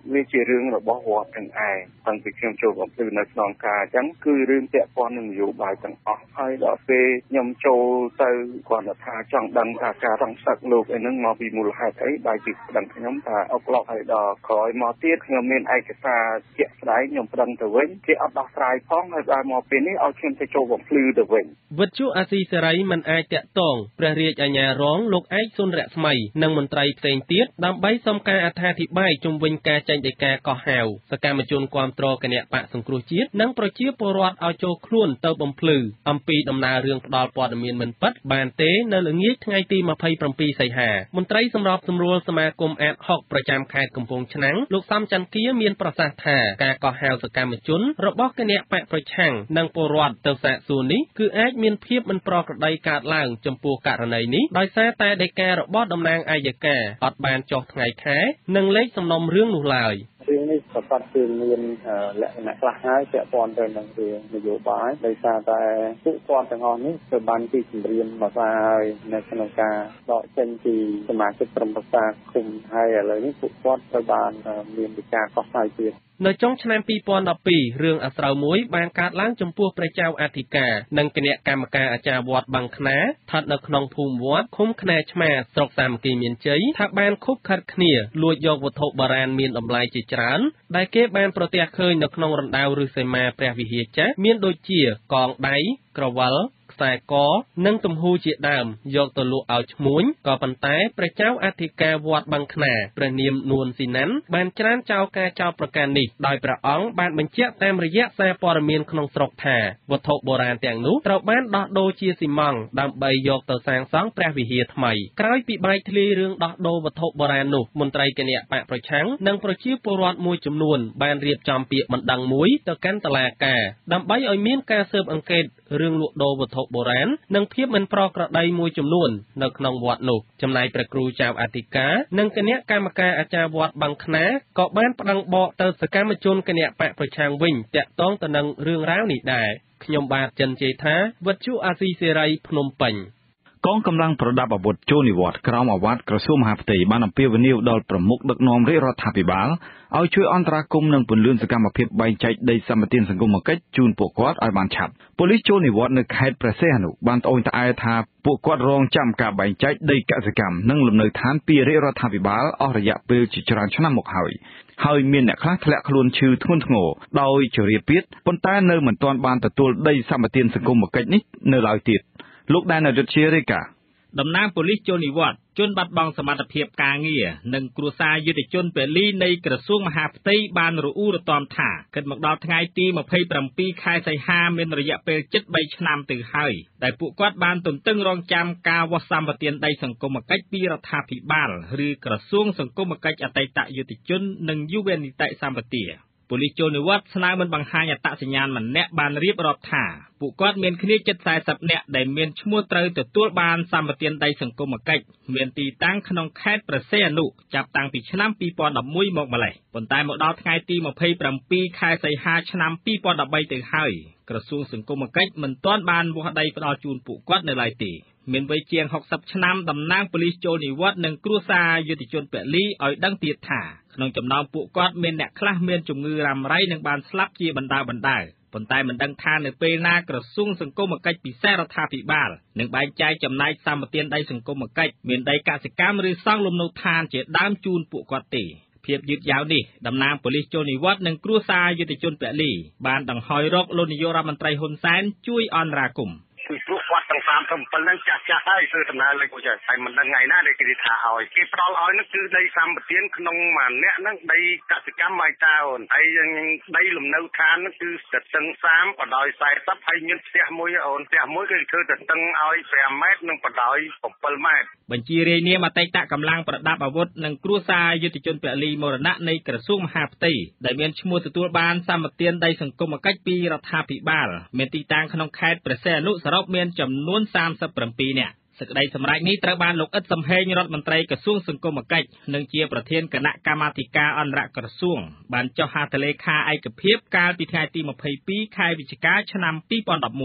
វាជារឿងរបស់វត្តទាំងឯងតាំងពីខ្ញុំចូលបំភ្លឺនៅក្នុងការអញ្ចឹងគឺរឿងពាក់ព័ន្ធនឹងនយោបាយទាំងអស់ហើយដល់ពេលខ្ញុំចូលទៅគាត់ថាចង់ដឹងថាការរងសឹកលោកឯហ្នឹងមកពីមូលហេតុអីបែរពីប្តឹងខ្ញុំថាអុកឡុកហើយដល់ក្រោយមកទៀតខ្ញុំមានឯកសារជាក់ស្ដែងខ្ញុំប្តឹងទៅវិញគេអត់ដោះស្រាយផងហើយដល់មកពេលនេះឲ្យខ្ញុំទៅចូលបំភ្លឺទៅវិញវិទ្យុអាស៊ីសេរីមិនអាចតាក់ទងព្រះរាជអាជ្ញារងលោកឯកសុនរស្មីនិងមន្ត្រីផ្សេងទៀតដើម្បីសុំការអត្ថាធិប្បាយជុំវិញការចេញដីកាកោះហៅសកម្មជនគាំទ្រគណៈបកសង្គ្រោះជាតិនិងប្រជាពលរដ្ឋឲ្យចូលខ្លួនទៅបំភ្លឺអំពីដំណើររឿងផ្ដាល់ព័ត៌មានមិនពិតបានទេនៅល្ងាចថ្ងៃទីម្ភៃប្រាំពីរសីហាមន្ត្រីសម្របសម្រួលសមាគមអាតហុកប្រចាំខេត្តកំពង់ឆ្នាំងលោកសំច័ន្ទគាមានប្រសាសន៍ថាការកោះហៅសកម្មជនរបស់គណៈបកប្រឆាំងនិងពលរដ្ឋទៅសាកសួរនេះគឺអាចមានភាពមិនប្រក្រតីកើតឡើងចំពោះករណីនេះដោយសារតែដីការបស់តំណាងអាយកាអត់បានចុះថ្ងៃខែនិងលេខសំណុំរឿងនោះឡើយរឿងនេះប្រកាសគឺមានលក្ខណៈខ្លះហើយពាក់ព័ន្ធទៅនឹងរឿងនយោបាយដោយសារតែពួកគាត់ទាំងអស់នេះត្រូវបានពីជំរាបមកហើយនៅក្នុងការដកចេញពីសមាជិកក្រុមប្រឹក្សាគុំហើយឥឡូវនេះពួកគាត់ត្រូវបានមានវិការកោះហៅទៀតនៅចុងឆ្នាំពីរពាន់ដប់ពីររឿងអាស្រូវមួយបានកើតឡើងចំពោះព្រះចៅអធិការនិងគណៈកម្មការអាចារ្យវត្តបាំងខ្នាស្ថិតនៅក្នុងភូមិវត្តឃុំខ្នាឆ្មាស្រុកសាមគ្គីមានជ័យថាបានខុបខិតគ្នាលួចយកវត្ថុបុរាណមានតម្លៃជាច្រើនដែលគេបានប្រទះឃើញនៅក្នុងរណ្ដៅឫស្សីមាព្រះវិហារចាស់មានដូចជាកងដៃក្រវិលខ្សែកនិងទំហូរជាដើមយកទៅលក់ឲ្យឈ្មួញក៏ប៉ុន្តែព្រះចៅអធិការវត្តបាំងខ្នាព្រះនាមនួនស៊ីណាន់បានច្រានចោលការចោទប្រកាន់នេះដោយព្រះអង្គបានបញ្ជាក់តាមរយៈសារព័ត៌មានក្នុងស្រុកថាវត្ថុបុរាណទាំងនោះត្រូវបានដោះដូរជាស៊ីម៉ង់តដើម្បីយកទៅសាងសង់ព្រះវិហារថ្មីក្រោយពីបែកធ្លាយរឿងដោះដូរវត្ថុបុរាណនោះមន្ត្រីគណៈបកប្រឆាំងនិងប្រជាពលរដ្ឋមួយចំនួនបានរៀបចំពាក្យបណ្ដឹងមួយទៅកាន់តុលាការដើម្បីឲ្យមានការស៊ើបអង្កេតរឿងលក់ដូរវត្ថុបុរាណនិងភាពមិនប្រក្រតីមួយចំនួននៅក្នុងវត្តនោះចំណែកព្រះគ្រូចៅអធិការនិងគណៈកម្មការអាចារ្យវត្តបាំងខ្នាក៏បានប្តឹងបកទៅសកម្មជនគណៈបកប្រឆាំងវិញតាក់ទងទៅនឹងរឿងរ៉ាវនេះដែរខ្ញុំបាទចិនជេថាវិទ្យុអាស៊ីសេរីភ្នំពេញកងកម្លាំងប្រដាប់អាវុធចូលនិវត្តន៍ក្រោមអាវ៉ាត់ក្រសួងមហាផ្ទៃបានអំពាវនាវដល់ប្រមុខដឹកនាំរាជរដ្ឋាភិបាលឲ្យជួយអន្តរាគមន៍និងពន្លឿនសកម្មភាពបែងចែកដីសម្បត្តិសង្គមគិច្ចជូនពួកគាត់ឲ្យបានឆាប់ប៉ូលីសចូលនិវត្តន៍នៅខេត្តព្រះសីហនុបានត្អូញត្អែថាពួកគាត់រងចាំការបែងចែកដីកសិកម្មនិងលំនៅឋានពីរាជរដ្ឋាភិបាលអស់រយៈពេលជាច្រើនឆ្នាំមកហើយហើយមានអ្នកខ្លះធ្លាក់ខ្លួនឈឺធ្ងន់ធ្ងរដោយជរាពាធប៉ុន្តែនៅមិនទាន់បានទទួលដីសម្បត្តិសង្គមគិច្ចនេះនៅឡើយទៀតលោកដែនអរិទ្ធជារាយការណ៍តំណាងប៉ូលីសចូលនិវត្តន៍ជនបាត់បង់សមត្ថភាពការងារនិងគ្រួសារយុទ្ធជនពលីនៃក្រសួងមហាផ្ទៃបានរអ៊ូរទាំថាគិតមកដល់ថ្ងៃទីម្ភៃប្រាំពីរខែសីហាមានរយៈពេលជិតបីឆ្នាំទៅហើយដែលពួកគាត់បានទន្ទឹងរង់ចាំការវាស់សម្បត្តិដីសង្គមគិច្ចពីរដ្ឋាភិបាលឬក្រសួងសង្គមគិច្ចអតីតយុទ្ធជននិងយុវនីតិសម្បត្តិប៉ូលីសចូលនិវត្តន៍ស្នើមិនបង្ហាញអត្តសញ្ញាណម្នាក់បានរៀបរាប់ថាពួកគាត់មានគ្នាជិតสี่สิบនាក់ដែលមានឈ្មោះត្រូវទទួលបានសម្បត្តិដីសង្គមគិច្ចមានទីតាំងក្នុងខេត្តព្រះសីហនុចាប់តាំងពីឆ្នាំពីរពាន់ដប់មួយមកម្លេះប៉ុន្តែមកដល់ថ្ងៃទីម្ភៃប្រាំពីរខែសីហាឆ្នាំពីរពាន់ដប់បីទៅហើយក្រសួងសង្គមគិច្ចមិនទាន់បានវាស់ដីផ្ដល់ជូនពួកគាត់នៅឡើយទេមានវ័យជាងហុកសិបឆ្នាំតំណាងប៉ូលីសចូលនិវត្តន៍និងគ្រួសារយុទ្ធជនពលីឲ្យដឹងទៀតថាក្នុងចំណោមពួកគាត់មានអ្នកខ្លះមានជំងឺរ៉ាំរ៉ៃនិងបានស្លាប់ជាបណ្ដាបណ្ដាប៉ុន្តែមិនដឹងថានៅពេលណាក្រសួងសង្គមគិច្ចពិសេសរដ្ឋាភិបាលនឹងបែងចែកចំណែកសម្បត្តិដីសង្គមគិច្ចមានដីកសិកម្មឬសង់លំនៅឋានជាដើមជូនពួកគាត់ទេភាពយឺតយ៉ាវនេះតំណាងប៉ូលីសចូលនិវត្តន៍និងគ្រួសារយុទ្ធជនពលីបានដង្ហោយរកលោកនាយករដ្ឋមន្ត្រីហ៊ុនសែនជួយអន្តរាគមន៍គឺព្រោះគាត់ទាំងសាមសិបbảyហ្នឹងចាស់ចាស់ហើយគឺដំណើរលេខមួយចាស់ហើយមិនដឹងថ្ងៃណាដែលគេថាឲ្យគេផ្ដល់ឲ្យហ្នឹងគឺដីសម្បត្តិក្នុងមួយអ្នកហ្នឹងដីកសិកម្មឲ្យតើអូនហើយដីលំនៅឋានហ្នឹងគឺស្ទឹងសាមបណ្ដោយสี่สิบហើយមានផ្ទះមួយអូនផ្ទះមួយគឺធ្វើស្ទឹងឲ្យប្រាំម៉ែត្រនិងបណ្ដោយbảyម៉ែត្របញ្ជារាយនាមអតីតកម្លាំងប្រដាប់អាវុធនិងគ្រួសារយុទ្ធជនពលីមរណៈនៃក្រសួងមហាផ្ទៃដែលមានឈ្មោះទទួលបានសម្បត្តិដីសង្គមគិច្ចពីរដ្ឋាភិបាលមានទីតាំងក្នុងខេត្តព្រះសីហនុសរុបមានចំនួនសាមសិបbảyនាក់សេចក្តីសម្រេចនេះត្រូវបានលោកអ៊ិតសំហេងរដ្ឋមន្ត្រីក្រសួងសង្គមគិច្ចនិងជាប្រធានគណៈកម្មាធិការអន្តរក្រសួងបានចុះហត្ថលេខាឯកភាពកាលពីថ្ងៃទីម្ភៃពីរខែវិច្ឆិកាឆ្នាំពីរពាន់ដប់មួយ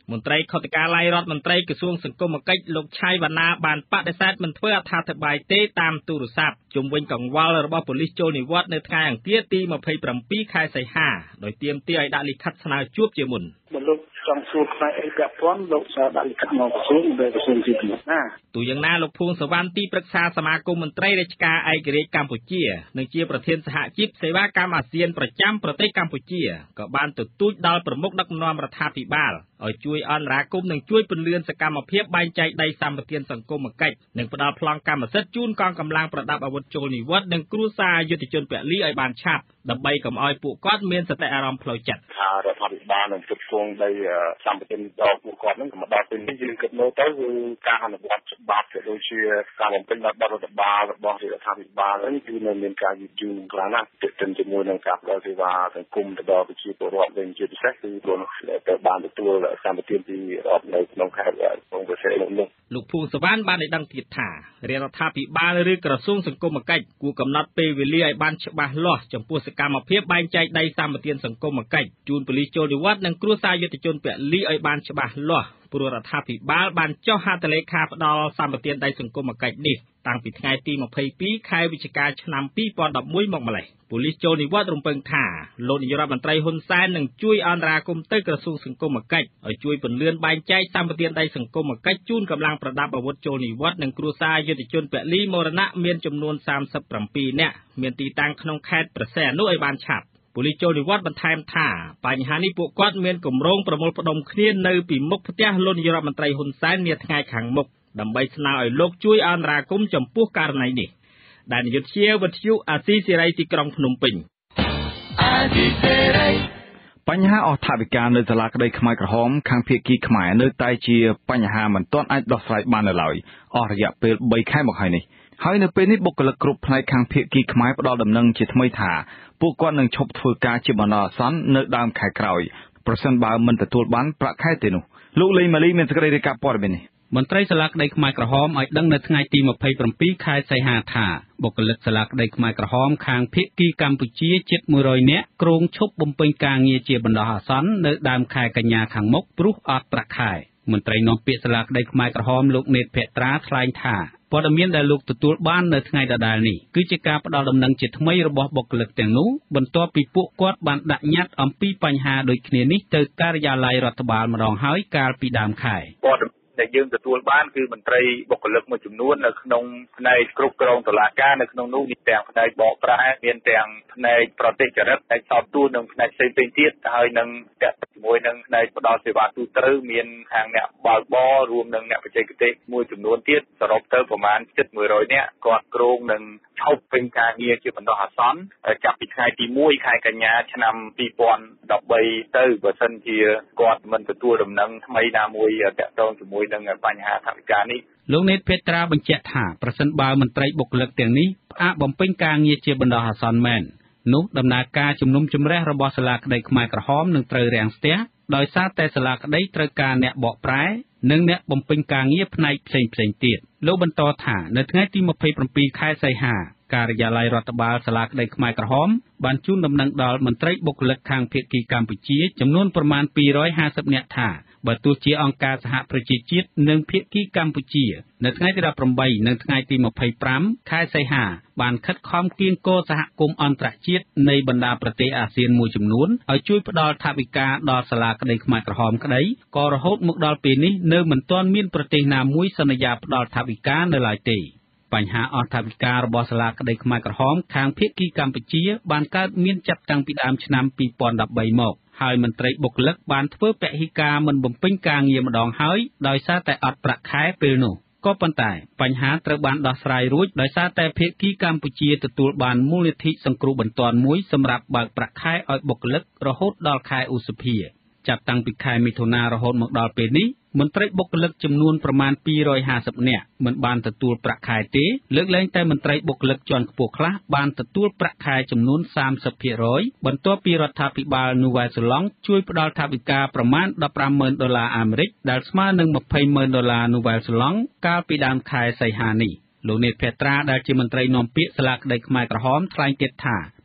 មន្ត្រីខុទ្ទកាល័យរដ្ឋមន្ត្រីក្រសួងសង្គមគិច្ចលោកឆៃវណ្ណាបានបដិសេធមិនធ្វើអត្ថាធិប្បាយទេតាមទូរស័ព្ទជុំវិញកង្វល់របស់ប៉ូលីសចូលនិវត្តន៍នៅថ្ងៃអង្គារទីម្ភៃប្រាំពីរខែសីហាដោយទាមទារឲ្យដាក់លិខិតស្នើជួបជាមុនបើលោកចង់សួរផ្នែកអីពាក់ព័ន្ធលោកសារដាក់លិខិតមកក្រសួងដែលក្រសួងជាជំនួសណាទូយ៉ាងណាលោកភួងសវណ្ណទីប្រឹក្សាសមាគមមន្ត្រីរាជការឯករាជ្យកម្ពុជានិងជាប្រធានសហជីពសេវាកម្មអាស៊ានប្រចាំប្រទេសកម្ពុជាក៏បានទទូចដល់ប្រមុខដឹកនាំរដ្ឋាភិបាលឲ្យជួយអន្តរាគមន៍និងជួយពន្លឿនសកម្មភាពបែងចែកដីសម្បត្តិសង្គមគិច្ចនិងផ្ដល់ប្លង់កម្មសិទ្ធិជូនកងកម្លាំងប្រដាប់អាវុធចូលនិវត្តន៍និងគ្រួសារយុទ្ធជនពលីឲ្យបានឆាប់ដើម្បីកុំឲ្យពួកគាត់មានសតិអារម្មណ៍ផ្លូវចិត្តថារដ្ឋាភិបាលនឹងផ្គត់ផ្គង់ដីសម្បត្តិដល់ពួកគាត់នឹងមកដល់ពេលនេះយើងគិតមើលទៅគឺការអនុវត្តច្បាប់ក៏ដូចជាការបំពេញរបស់រដ្ឋបាលរបស់រដ្ឋាភិបាលនេះគឺនៅមានការយឺតយូរខ្លាំងណាស់ទាក់ទងជាមួយនឹងការផ្ដល់សេវាសង្គមទៅដល់ប្រជាពលរដ្ឋវិញជាពិសេសគឺខ្លួនទៅបានទទួលសម្បត្តិពីរដ្ឋនៅក្នុងខេត្តក្រុងប្រសេនោះលោកភួងសវណ្ណបានឲ្យដឹងទៀតថារដ្ឋាភិបាលឬក្រសួងសង្គមគិច្ចគួរកំណត់ពេលវេលាឲ្យបានច្បាស់លាស់ចំពោះសកម្មភាពបែងចែកដីសម្បត្តិសង្គមគិច្ចជូនប៉ូលីសចូលនិវត្តន៍និងគ្រួសារយុទ្ធជនពលីឲ្យបានច្បាស់លាស់ព្រោះរដ្ឋាភិបាលបានចុះហត្ថលេខាផ្ដល់សម្បត្តិដីសង្គមគិច្ចនេះតាំងពីថ្ងៃទីម្ភៃពីរខែវិច្ឆិកាឆ្នាំពីរពាន់ដប់មួយមកម្លេះប៉ូលីសចូលនិវត្តន៍រំពឹងថាលោកនាយរដ្ឋមន្ត្រីហ៊ុនសែននឹងជួយអន្តរាគមន៍ទៅក្រសួងសង្គមគិច្ចឲ្យជួយពន្លឿនបែងចែកសម្បត្តិដីសង្គមគិច្ចជូនកម្លាំងប្រដាប់អាវុធចូលនិវត្តន៍និងគ្រួសារយុទ្ធជនពលីមរណៈមានចំនួនសាមសិបប្រាំពីរនាក់មានទីតាំងក្នុងខេត្តព្រះសីហនុឲ្យបានឆាប់ប៉ូលីសចូលនិវត្តន៍បន្ថែមថាបញ្ហានេះពួកគាត់មានគម្រោងប្រមូលផ្ដុំគ្នានៅពីមុខផ្ទះលោកនាយរដ្ឋមន្ត្រីហ៊ុនសែននាថ្ងៃខាងមុខដើម្បីស្នើឲ្យលោកជួយអន្តរាគមន៍ចំពោះករណីនេះដែលនាយកជាវិទ្យុអាស៊ីសេរីទីក្រុងភ្នំពេញបញ្ហាអស់ថវិកានៅសាលាក្តីខ្មែរក្រហមខាងភៀកគីខ្មែរនៅតែជាបញ្ហាមិនទាន់អាចដោះស្រាយបាននៅឡើយអស់រយៈពេលបីខែមកហើយនេះហើយនៅពេលនេះបុគ្គលិកគ្រប់ផ្នែកខាងភៀកគីខ្មែរផ្ដល់ដំណឹងជាថ្មីថាពួកគាត់នឹងឈប់ធ្វើការជាបណ្ដោះអាសន្ននៅដើមខែក្រោយប្រសិនបើមិនទទួលបានប្រាក់ខែទេនោះលោកលេងម៉ាលីមានសេចក្តីរាយការណ៍ព័ត៌មាននេះមន្ត្រីសាលាក្តីខ្មែរក្រហមឲ្យដឹងនៅថ្ងៃទីម្ភៃប្រាំពីរខែសីហាថាបុគ្គលិកសាលាក្តីខ្មែរក្រហមខាងភៀកគីកម្ពុជាជិតមួយរយនាក់គ្រោងឈប់បំពេញការងារជាបណ្ដោះអាសន្ននៅដើមខែកញ្ញាខាងមុខព្រោះអត់ប្រាក់ខែមន្ត្រីនាំពាក្យសាលាក្តីខ្មែរក្រហមលោកនេតភត្រាថ្លែងថាព័ត៌មានដែលលោកទទួលបាននៅថ្ងៃដដែលនេះគឺជាការផ្ដល់ដំណឹងជាថ្មីរបស់បុគ្គលិកទាំងនោះបន្ទាប់ពីពួកគាត់បានដាក់ញត្តិអំពីបញ្ហាដូចគ្នានេះទៅការិយាល័យរដ្ឋបាលម្ដងហើយកាលពីដើមខែដែលយើងទទួលបានគឺមន្ត្រីបុគ្គលិកមួយចំនួននៅក្នុងផ្នែកគ្រប់គ្រងតុលាការនៅក្នុងនោះមានទាំងផ្នែកបកប្រែមានទាំងផ្នែកប្រតិចរិតផ្នែកសោតទូនិងផ្នែកផ្សេងៗទៀតហើយនឹងតាក់ទងជាមួយនឹងផ្នែកផ្ដល់សេវាទូទៅមានខាងអ្នកបើកបររួមនឹងអ្នកបច្ចេកទេសមួយចំនួនទៀតសរុបទៅប្រមាណជិតមួយរយនាក់គាត់គ្រោងនឹងឈប់ពេញការងារជាបណ្ដោះអាសន្នចាប់ពីថ្ងៃទីមួយខែកញ្ញាឆ្នាំពីរពាន់ដប់បីទៅបើសិនជាគាត់មិនទទួលដំណឹងថ្មីណាមួយតាក់ទងជាមួយនឹងបញ្ហាថវិកានេះលោកនេតភេត្រាបញ្ជាក់ថាប្រសិនបើមន្ត្រីបុគ្គលិកទាំងនេះផ្អាកបំពេញការងារជាបណ្ដោះអាសន្នមែននោះដំណើរការជំនុំជម្រះរបស់សាលាក្តីខ្មែរក្រហមនឹងត្រូវរាំងស្ទះដោយសារតែសាលាក្តីត្រូវការអ្នកបកប្រែនិងអ្នកបំពេញការងារផ្នែកផ្សេងៗទៀតលោកបន្តថានៅថ្ងៃទីម្ភៃប្រាំពីរខែសីហាការិយាល័យរដ្ឋបាលសាលាក្តីខ្មែរក្រហមបានជូនដំណឹងដល់មន្ត្រីបុគ្គលិកខាងភៀកគីកម្ពុជាចំនួនប្រមាណពីររយហាសិបនាក់ថាបើទោះជាអង្គការសហប្រជាជាតិនិងភៀកគីកម្ពុជានៅថ្ងៃទីដប់ប្រាំបីនិងថ្ងៃទីម្ភៃប្រាំខែសីហាបានខិតខំគៀងគរសហគមន៍អន្តរជាតិនៃបណ្ដាប្រទេសអាស៊ានមួយចំនួនឲ្យជួយផ្ដល់ថវិកាដល់សាលាក្តីខ្មែរក្រហមក្តីក៏រហូតមកដល់ពេលនេះនៅមិនទាន់មានប្រទេសណាមួយសន្យាផ្ដល់ថវិកានៅឡើយទេបញ្ហាអស់ថវិការបស់សាលាក្តីខ្មែរក្រហមខាងភៀកគីកម្ពុជាបានកើតមានចាប់តាំងពីដើមឆ្នាំពីរពាន់ដប់បីមកហើយមន្ត្រីបុគ្គលិកបានធ្វើពហិការមិនបំពេញការងារម្ដងហើយដោយសារតែអត់ប្រាក់ខែពេលនោះក៏ប៉ុន្តែបញ្ហាត្រូវបានដោះស្រាយរួចដោយសារតែភៀកគីកម្ពុជាទទួលបានមូលនិធិសង្គ្រោះបន្ទាន់មួយសម្រាប់បើកប្រាក់ខែឲ្យបុគ្គលិករហូតដល់ខែឧសភាចាប់តាំងពីខែមិថុនារហូតមកដល់ពេលនេះមន្ត្រីបុគ្គលិកចំនួនប្រមាណពីររយហាសិបនាក់មិនបានទទួលប្រាក់ខែទេលើកលែងតែមន្ត្រីបុគ្គលិកជាន់ខ្ពស់ខ្លះបានទទួលប្រាក់ខែចំនួនសាមសិបភាគរយបន្ទាប់ពីរដ្ឋាភិបាលនូវែលសេឡង់ជួយផ្ដល់ថវិកាប្រមាណដប់ប្រាំម៉ឺនដុល្លារអាមេរិកដែលស្មើនឹងម្ភៃម៉ឺនដុល្លារនូវែលសេឡង់កាលពីដើមខែសីហានេះលោកនេតភត្រាដែលជាមន្ត្រីនាំពាក្យសាលាក្តីខ្មែរក្រហមថ្លែងទៀតថា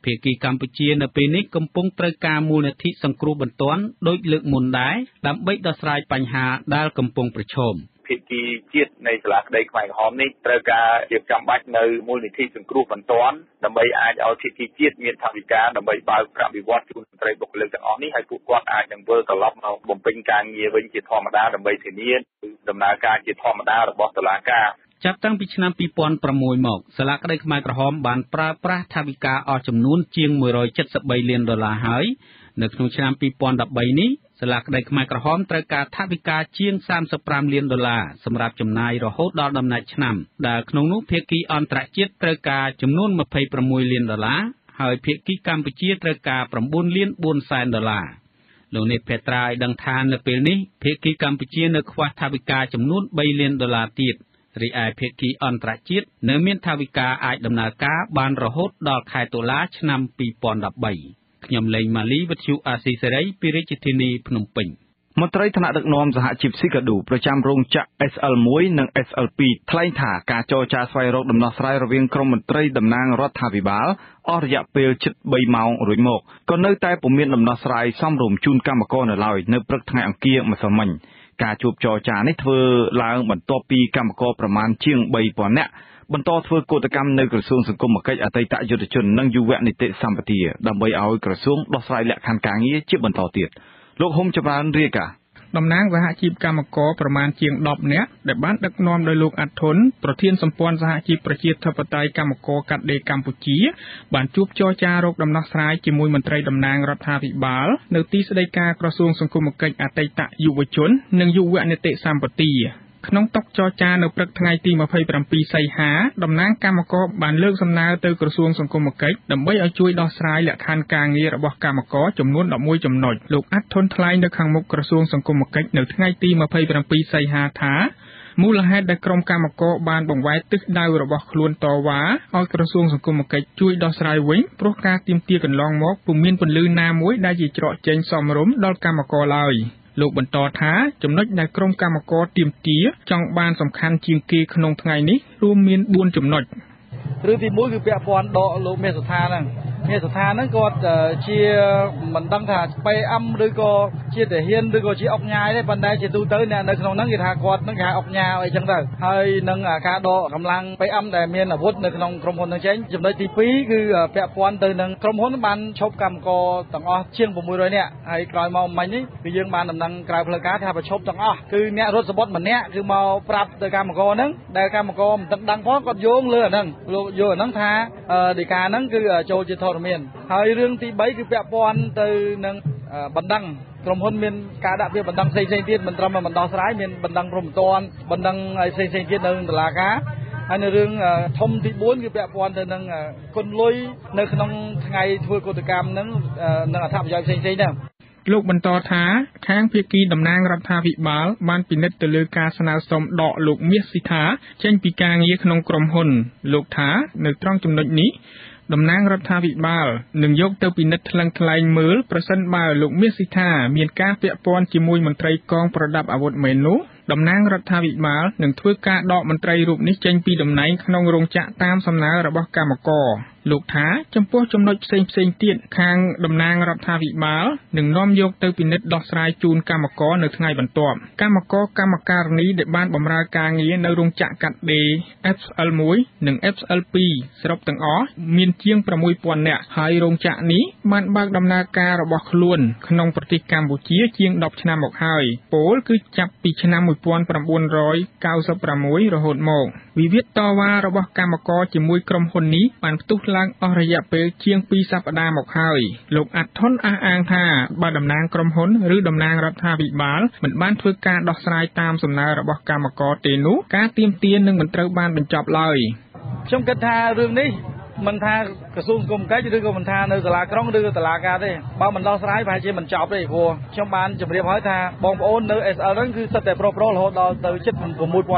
ភាគីកម្ពុជានៅពេលនេះកំពុងត្រូវការមូលនិធិសង្គ្រោះបន្ទាន់ដោយលើកមុនដែរដើម្បីដោះស្រាយបញ្ហាដែលកំពុងប្រឈមភាគីជាតិនៃសាលាក្តីខ្មែរក្រហមនេះត្រូវការជាចាំបាច់នៅមូលនិធិសង្គ្រោះបន្ទាន់ដើម្បីអាចឲ្យភាគីជាតិមានថវិកាដើម្បីបើកប្រាក់បៀវត្សជូនមន្ត្រីបុគ្គលិកទាំងអស់នេះហើយពួកគាត់អាចនឹងវិលត្រឡប់មកបំពេញការងារវិញជាធម្មតាដើម្បីធានាដំណើរការជាធម្មតារបស់តុលាការចាប់តាំងពីឆ្នាំពីរពាន់ប្រាំមួយមកសាលាក្តីខ្មែរក្រហមបានប្រើប្រាស់ថវិកាអស់ចំនួនជាងមួយរយចិតសិបបីលានដុល្លារហើយនៅក្នុងឆ្នាំពីរពាន់ដប់បីនេះសាលាក្តីខ្មែរក្រហមត្រូវការថវិកាជាងសាមសិបប្រាំលានដុល្លារសម្រាប់ចំណាយរហូតដល់ដំណាច់ឆ្នាំដែលក្នុងនោះភាគីអន្តរជាតិត្រូវការចំនួនម្ភៃប្រាំមួយលានដុល្លារហើយភាគីកម្ពុជាត្រូវការប្រាំបួនលានបួនសែនដុល្លារលោកនេះភេត្រាឲ្យដឹងថានៅពេលនេះភាគីកម្ពុជានៅខ្វះថវិកាចំនួនបីលានដុល្លារទៀតរីឯភាគីអន្តរជាតិនៅមានថវិកាអាចដំណើរការបានរហូតដល់ខែតុលាឆ្នាំពីរពាន់ដប់បីខ្ញុំលេងម៉ាលីវិទ្យុអាស៊ីសេរីពីរាជធានីភ្នំពេញមន្ត្រីថ្នាក់ដឹកនាំសហជីពស៊ីកាឌូប្រចាំរោងចក្រ เอส แอล មួយ និង เอส แอล ពីរថ្លែងថាការចរចាស្វែងរកដំណោះស្រាយរវាងក្រុមមន្ត្រីតំណាងរដ្ឋាភិបាលអស់រយៈពេលជិតបីម៉ោងរួចមកក៏នៅតែពុំមានដំណោះស្រាយសមរម្យជូនកម្មករនៅឡើយនៅព្រឹកថ្ងៃអង្គារម្សិលមិញការជួបចរចានេះធ្វើឡើងបន្ទាប់ពីកម្មករប្រមាណជាងបីពាន់នាក់បន្តធ្វើកោតកម្មនៅក្រសួងសង្គមគិច្ចអតីតយុទ្ធជននិងយុវនីតិសម្បទាដើម្បីឲ្យក្រសួងដោះស្រាយលក្ខខណ្ឌការងារជាបន្តទៀតលោកហ៊ុំចម្រើនរាយការណ៍តំណាងសហជីពកម្មករប្រមាណជាងដប់នាក់ដែលបានដឹកនាំដោយលោកអាត់ធុនប្រធានសម្ព័ន្ធសហជីពប្រជាធិបតេយ្យកម្មករកាត់ដេរកម្ពុជាបានជួបចរចារកដំណោះស្រាយជាមួយមន្ត្រីតំណាងរដ្ឋាភិបាលនៅទីស្តីការក្រសួងសង្គមគិច្ចអតីតយុវជននិងយុវនីតិសម្បទាក្នុងតុចរចានៅព្រឹកថ្ងៃទីម្ភៃប្រាំពីរសីហាតំណាងកម្មករបានលើកសំណើទៅក្រសួងសង្គមគិច្ចដើម្បីឲ្យជួយដោះស្រាយលក្ខខណ្ឌការងាររបស់កម្មករចំនួនដប់មួយចំណុចលោកអាត់ធុនថ្លែងនៅខាងមុខក្រសួងសង្គមគិច្ចនៅថ្ងៃទីម្ភៃប្រាំពីរសីហាថាមូលហេតុដែលក្រុមកម្មករបានបង្វែរទិសដៅរបស់ខ្លួនតវ៉ាឲ្យក្រសួងសង្គមគិច្ចជួយដោះស្រាយវិញព្រោះការទាមទារកន្លងមកពុំមានពន្លឺណាមួយដែលជាច្រកចេញសមរម្យដល់កម្មករឡើយលោកបន្តថាចំណុចដែលក្រុមកម្មករទាមទារចង់បានសំខាន់ជាងគេក្នុងថ្ងៃនេះរួមមានបួនចំណុចរឿងទីមួយគឺពាក់ព័ន្ធដកលោកមេស្ថាហ្នឹងមេស្ថាហ្នឹងគាត់ជាមិនដឹងថា ปេ เอ็ม ឬក៏ជាទាហានឬក៏ជាអុកញ៉ាយទេប៉ុន្តែជាទូទៅអ្នកនៅក្នុងហ្នឹងគេថាគាត់ហ្នឹងគេហៅអុកញ៉ាអីចឹងទៅហើយនឹងការដកកម្លាំង ปេ เอ็ม ដែលមានអាវុធនៅក្នុងក្រុមហ៊ុនហ្នឹងចេញចំណុចទីពីរគឺពាក់ព័ន្ធទៅនឹងក្រុមហ៊ុនបានឈប់កម្មករទាំងអស់ជាងប្រាំមួយរយនាក់ហើយក្រោយមកមិញនេះគឺយើងបានដំណឹងក្រៅផ្លូវការថាប្រឈប់ទាំងអស់គឺអ្នករត់សបុតម្នាក់គឺមកប្រាប់ទៅកម្មករហ្នឹងដែលកម្មករមិនដឹងដឹងផងគាត់យោងលើអាហ្នឹងយកអាហ្នឹងថាដីកាហ្នឹងគឺចូលជាធរមានហើយរឿងទីបីគឺពាក់ព័ន្ធទៅនឹងបណ្ដឹងក្រុមហ៊ុនមានការដាក់ពាក្យបណ្ដឹងផ្សេងៗទៀតមិនត្រឹមតែបណ្ដោះស្រាយមានបណ្ដឹងព្រមតាន់បណ្ដឹងផ្សេងៗទៀតនៅតុលាការហើយនៅរឿងធំទីបួនគឺពាក់ព័ន្ធទៅនឹងគុណលុយនៅក្នុងថ្ងៃធ្វើកោតកម្មហ្នឹងនឹងអត្ថប្រយោជន៍ផ្សេងៗហ្នឹងលោកបន្តថាខាងភាគីតំណាងរដ្ឋាភិបាលបានពិនិត្យទៅលើការស្នើសុំដកលោកមាសស៊ីថាចេញពីការងារក្នុងក្រុមហ៊ុនលោកថានៅត្រង់ចំណុចនេះតំណាងរដ្ឋាភិបាលនឹងយកទៅពិនិត្យថ្លឹងថ្លែងមើលប្រសិនបើលោកមាសស៊ីថាមានការពាក់ព័ន្ធជាមួយមន្ត្រីកងប្រដាប់អាវុធមែននោះតំណាងរដ្ឋាភិបាលនឹងធ្វើការដកមន្ត្រីរូបនេះចេញពីតំណែងក្នុងរោងចក្រតាមសំណើរបស់កម្មករលោកថាចំពោះចំណុចផ្សេងផ្សេងទៀតខាងតំណាងរដ្ឋាភិបាលនឹងនាំយកទៅពិនិត្យដោះស្រាយជូនកម្មករនៅថ្ងៃបន្ទាប់កម្មករកម្មការិនីដែលបានបម្រើការងារនៅរោងចក្រកាត់ដេរ เอส แอล មួយ និង เอส แอล ពីរសរុបទាំងអស់មានជាងប្រាំមួយពាន់នាក់ហើយរោងចក្រនេះបានបើកដំណើរការរបស់ខ្លួនក្នុងប្រទេសកម្ពុជាជាងដប់ឆ្នាំមកហើយពលគឺចាប់ពីឆ្នាំmột nghìn chín trăm chín mươi sáuរហូតមកវិវាទតវ៉ារបស់កម្មករជាមួយក្រុមហ៊ុននេះបានផ្ទុះឡើងអស់រយៈពេលជាងពីរសប្តាហ៍មកហើយលោកអាត់ថុនអះអាងថាបើតំណាងក្រុមហ៊ុនឬតំណាងរដ្ឋាភិបាលមិនបានធ្វើការដោះស្រាយតាមសំណើរបស់កម្មករទេនោះការទាមទារនឹងមិនត្រូវបានបញ្ចប់ឡើយខ្ញុំគិតថារឿងនេះមិនថាក្រសួងសង្គមគិច្ចឬក៏មិនថានៅសាលាក្រុងឬក៏តុលាការទេបើមិនដោះស្រាយប្រហែលជាមិនចប់ទេព្រោះខ្ញុំបានជម្រាបហើយថាបងប្អូននៅ เอส แอล ហ្នឹងគឺសិតតែប្រុសប្រុសរហូតដល់ទៅជិតប្រាំមួយពាន់នាក់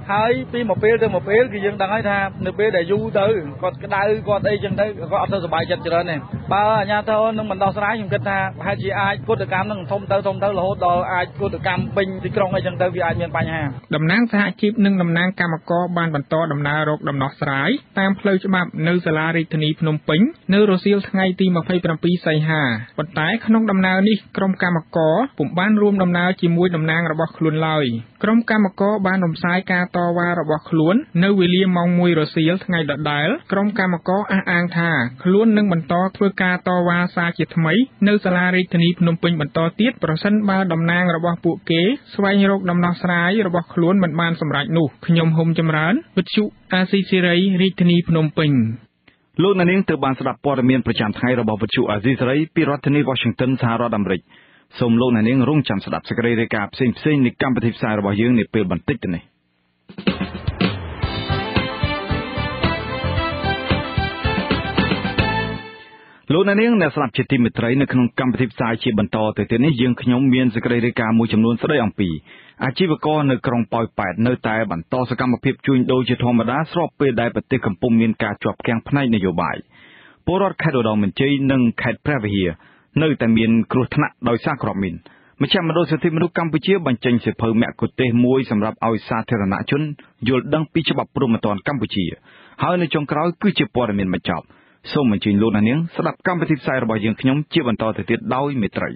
ហើយពីមួយពេលទៅមួយពេលគឺយើងដឹងហើយថានៅពេលដែលយូរទៅគាត់ក្តៅគាត់អីចឹងទៅគាត់អត់ទៅសុបាយចិត្តច្រើនទេបើអាជ្ញាធរនឹងមិនដោះស្រាយខ្ញុំគិតថាប្រហែលជាអាចគុតកម្មនឹងធំទៅធំទៅរហូតដល់អាចគុតកម្មពេញទីក្រុងអីចឹងទៅវាអាចមានបញ្ហាតំណាងសហជីពនិងតំណាងកម្មករបានបន្តដំណើររកដំណោះស្រាយតាមផ្លូវច្បាប់នៅសាលារាជធានីភ្នំពេញនៅរសៀលថ្ងៃទីម្ភៃប្រាំពីរសីហាប៉ុន្តែក្នុងដំណើរនេះក្រុមកម្មករពុំបានរួមដំណើរជាមួយតំណាងរបស់ខ្លួនឡើយក្រុមកម្មករបានរំសាយការតវ៉ារបស់ខ្លួននៅវេលាម៉ោងមួយរសៀលថ្ងៃដដែលក្រុមកម្មករអះអាងថាខ្លួននឹងបន្តធ្វើការតវ៉ាសារជាថ្មីនៅសាលារាជធានីភ្នំពេញបន្តទៀតប្រសិនបើតំណាងរបស់ពួកគេស្វែងរកដំណោះស្រាយរបស់ខ្លួនមិនបានសម្រេចនោះខ្ញុំហុំចម្រើនវិទ្យុអាស៊ីសេរីរាជធានីភ្នំពេញលោកអ្នកនាងទើបបានស្ដាប់ព័ត៌មានប្រចាំថ្ងៃរបស់វិទ្យុអាស៊ីសេរីពីរដ្ឋធានី Washington សហរដ្ឋអាមេរិកសូមលោកអ្នកនាងរងចាំស្ដាប់សេចក្តីរាយការណ៍ផ្សេងៗនៃកម្មវិធីផ្សាយរបស់យើងនាពេលបន្តិចទៅនេះលោកអ្នកនាងអ្នកស្ដាប់ជាទីមេត្រីនៅក្នុងកម្មវិធីផ្សាយជាបន្តទៅទៀតនេះយើងខ្ញុំមានសេចក្តីរាយការណ៍មួយចំនួនស្ដីអំពីអាជីវករនៅក្រុងប៉ោយប៉ែតនៅតែបន្តសកម្មភាពជួញដូរជាធម្មតាស្របពេលដែលប្រទេសកំពុងមានការជាប់គាំងផ្នែកនយោបាយពលរដ្ឋខេត្តឧត្តរមានជ័យនិងខេត្តព្រះវិហារនៅតែមានគ្រោះថ្នាក់ដោយសារគ្រាប់មីនមជ្ឈមណ្ឌលសិទ្ធិមនុស្សកម្ពុជាបញ្ចេញសៀវភៅមគ្គុទ្ទេសក៍មួយសម្រាប់ឲ្យសាធារណជនយល់ដឹងពីច្បាប់ព្រហ្មទណ្ឌកម្ពុជាហើយនៅចុងក្រោយគឺជាព័ត៌មានបញ្ចប់សូមអញ្ជើញលោកអ្នកនាងស្ដាប់កម្មវិធីផ្សាយរបស់យើងខ្ញុំជាបន្តទៅទៀតដោយមេត្រី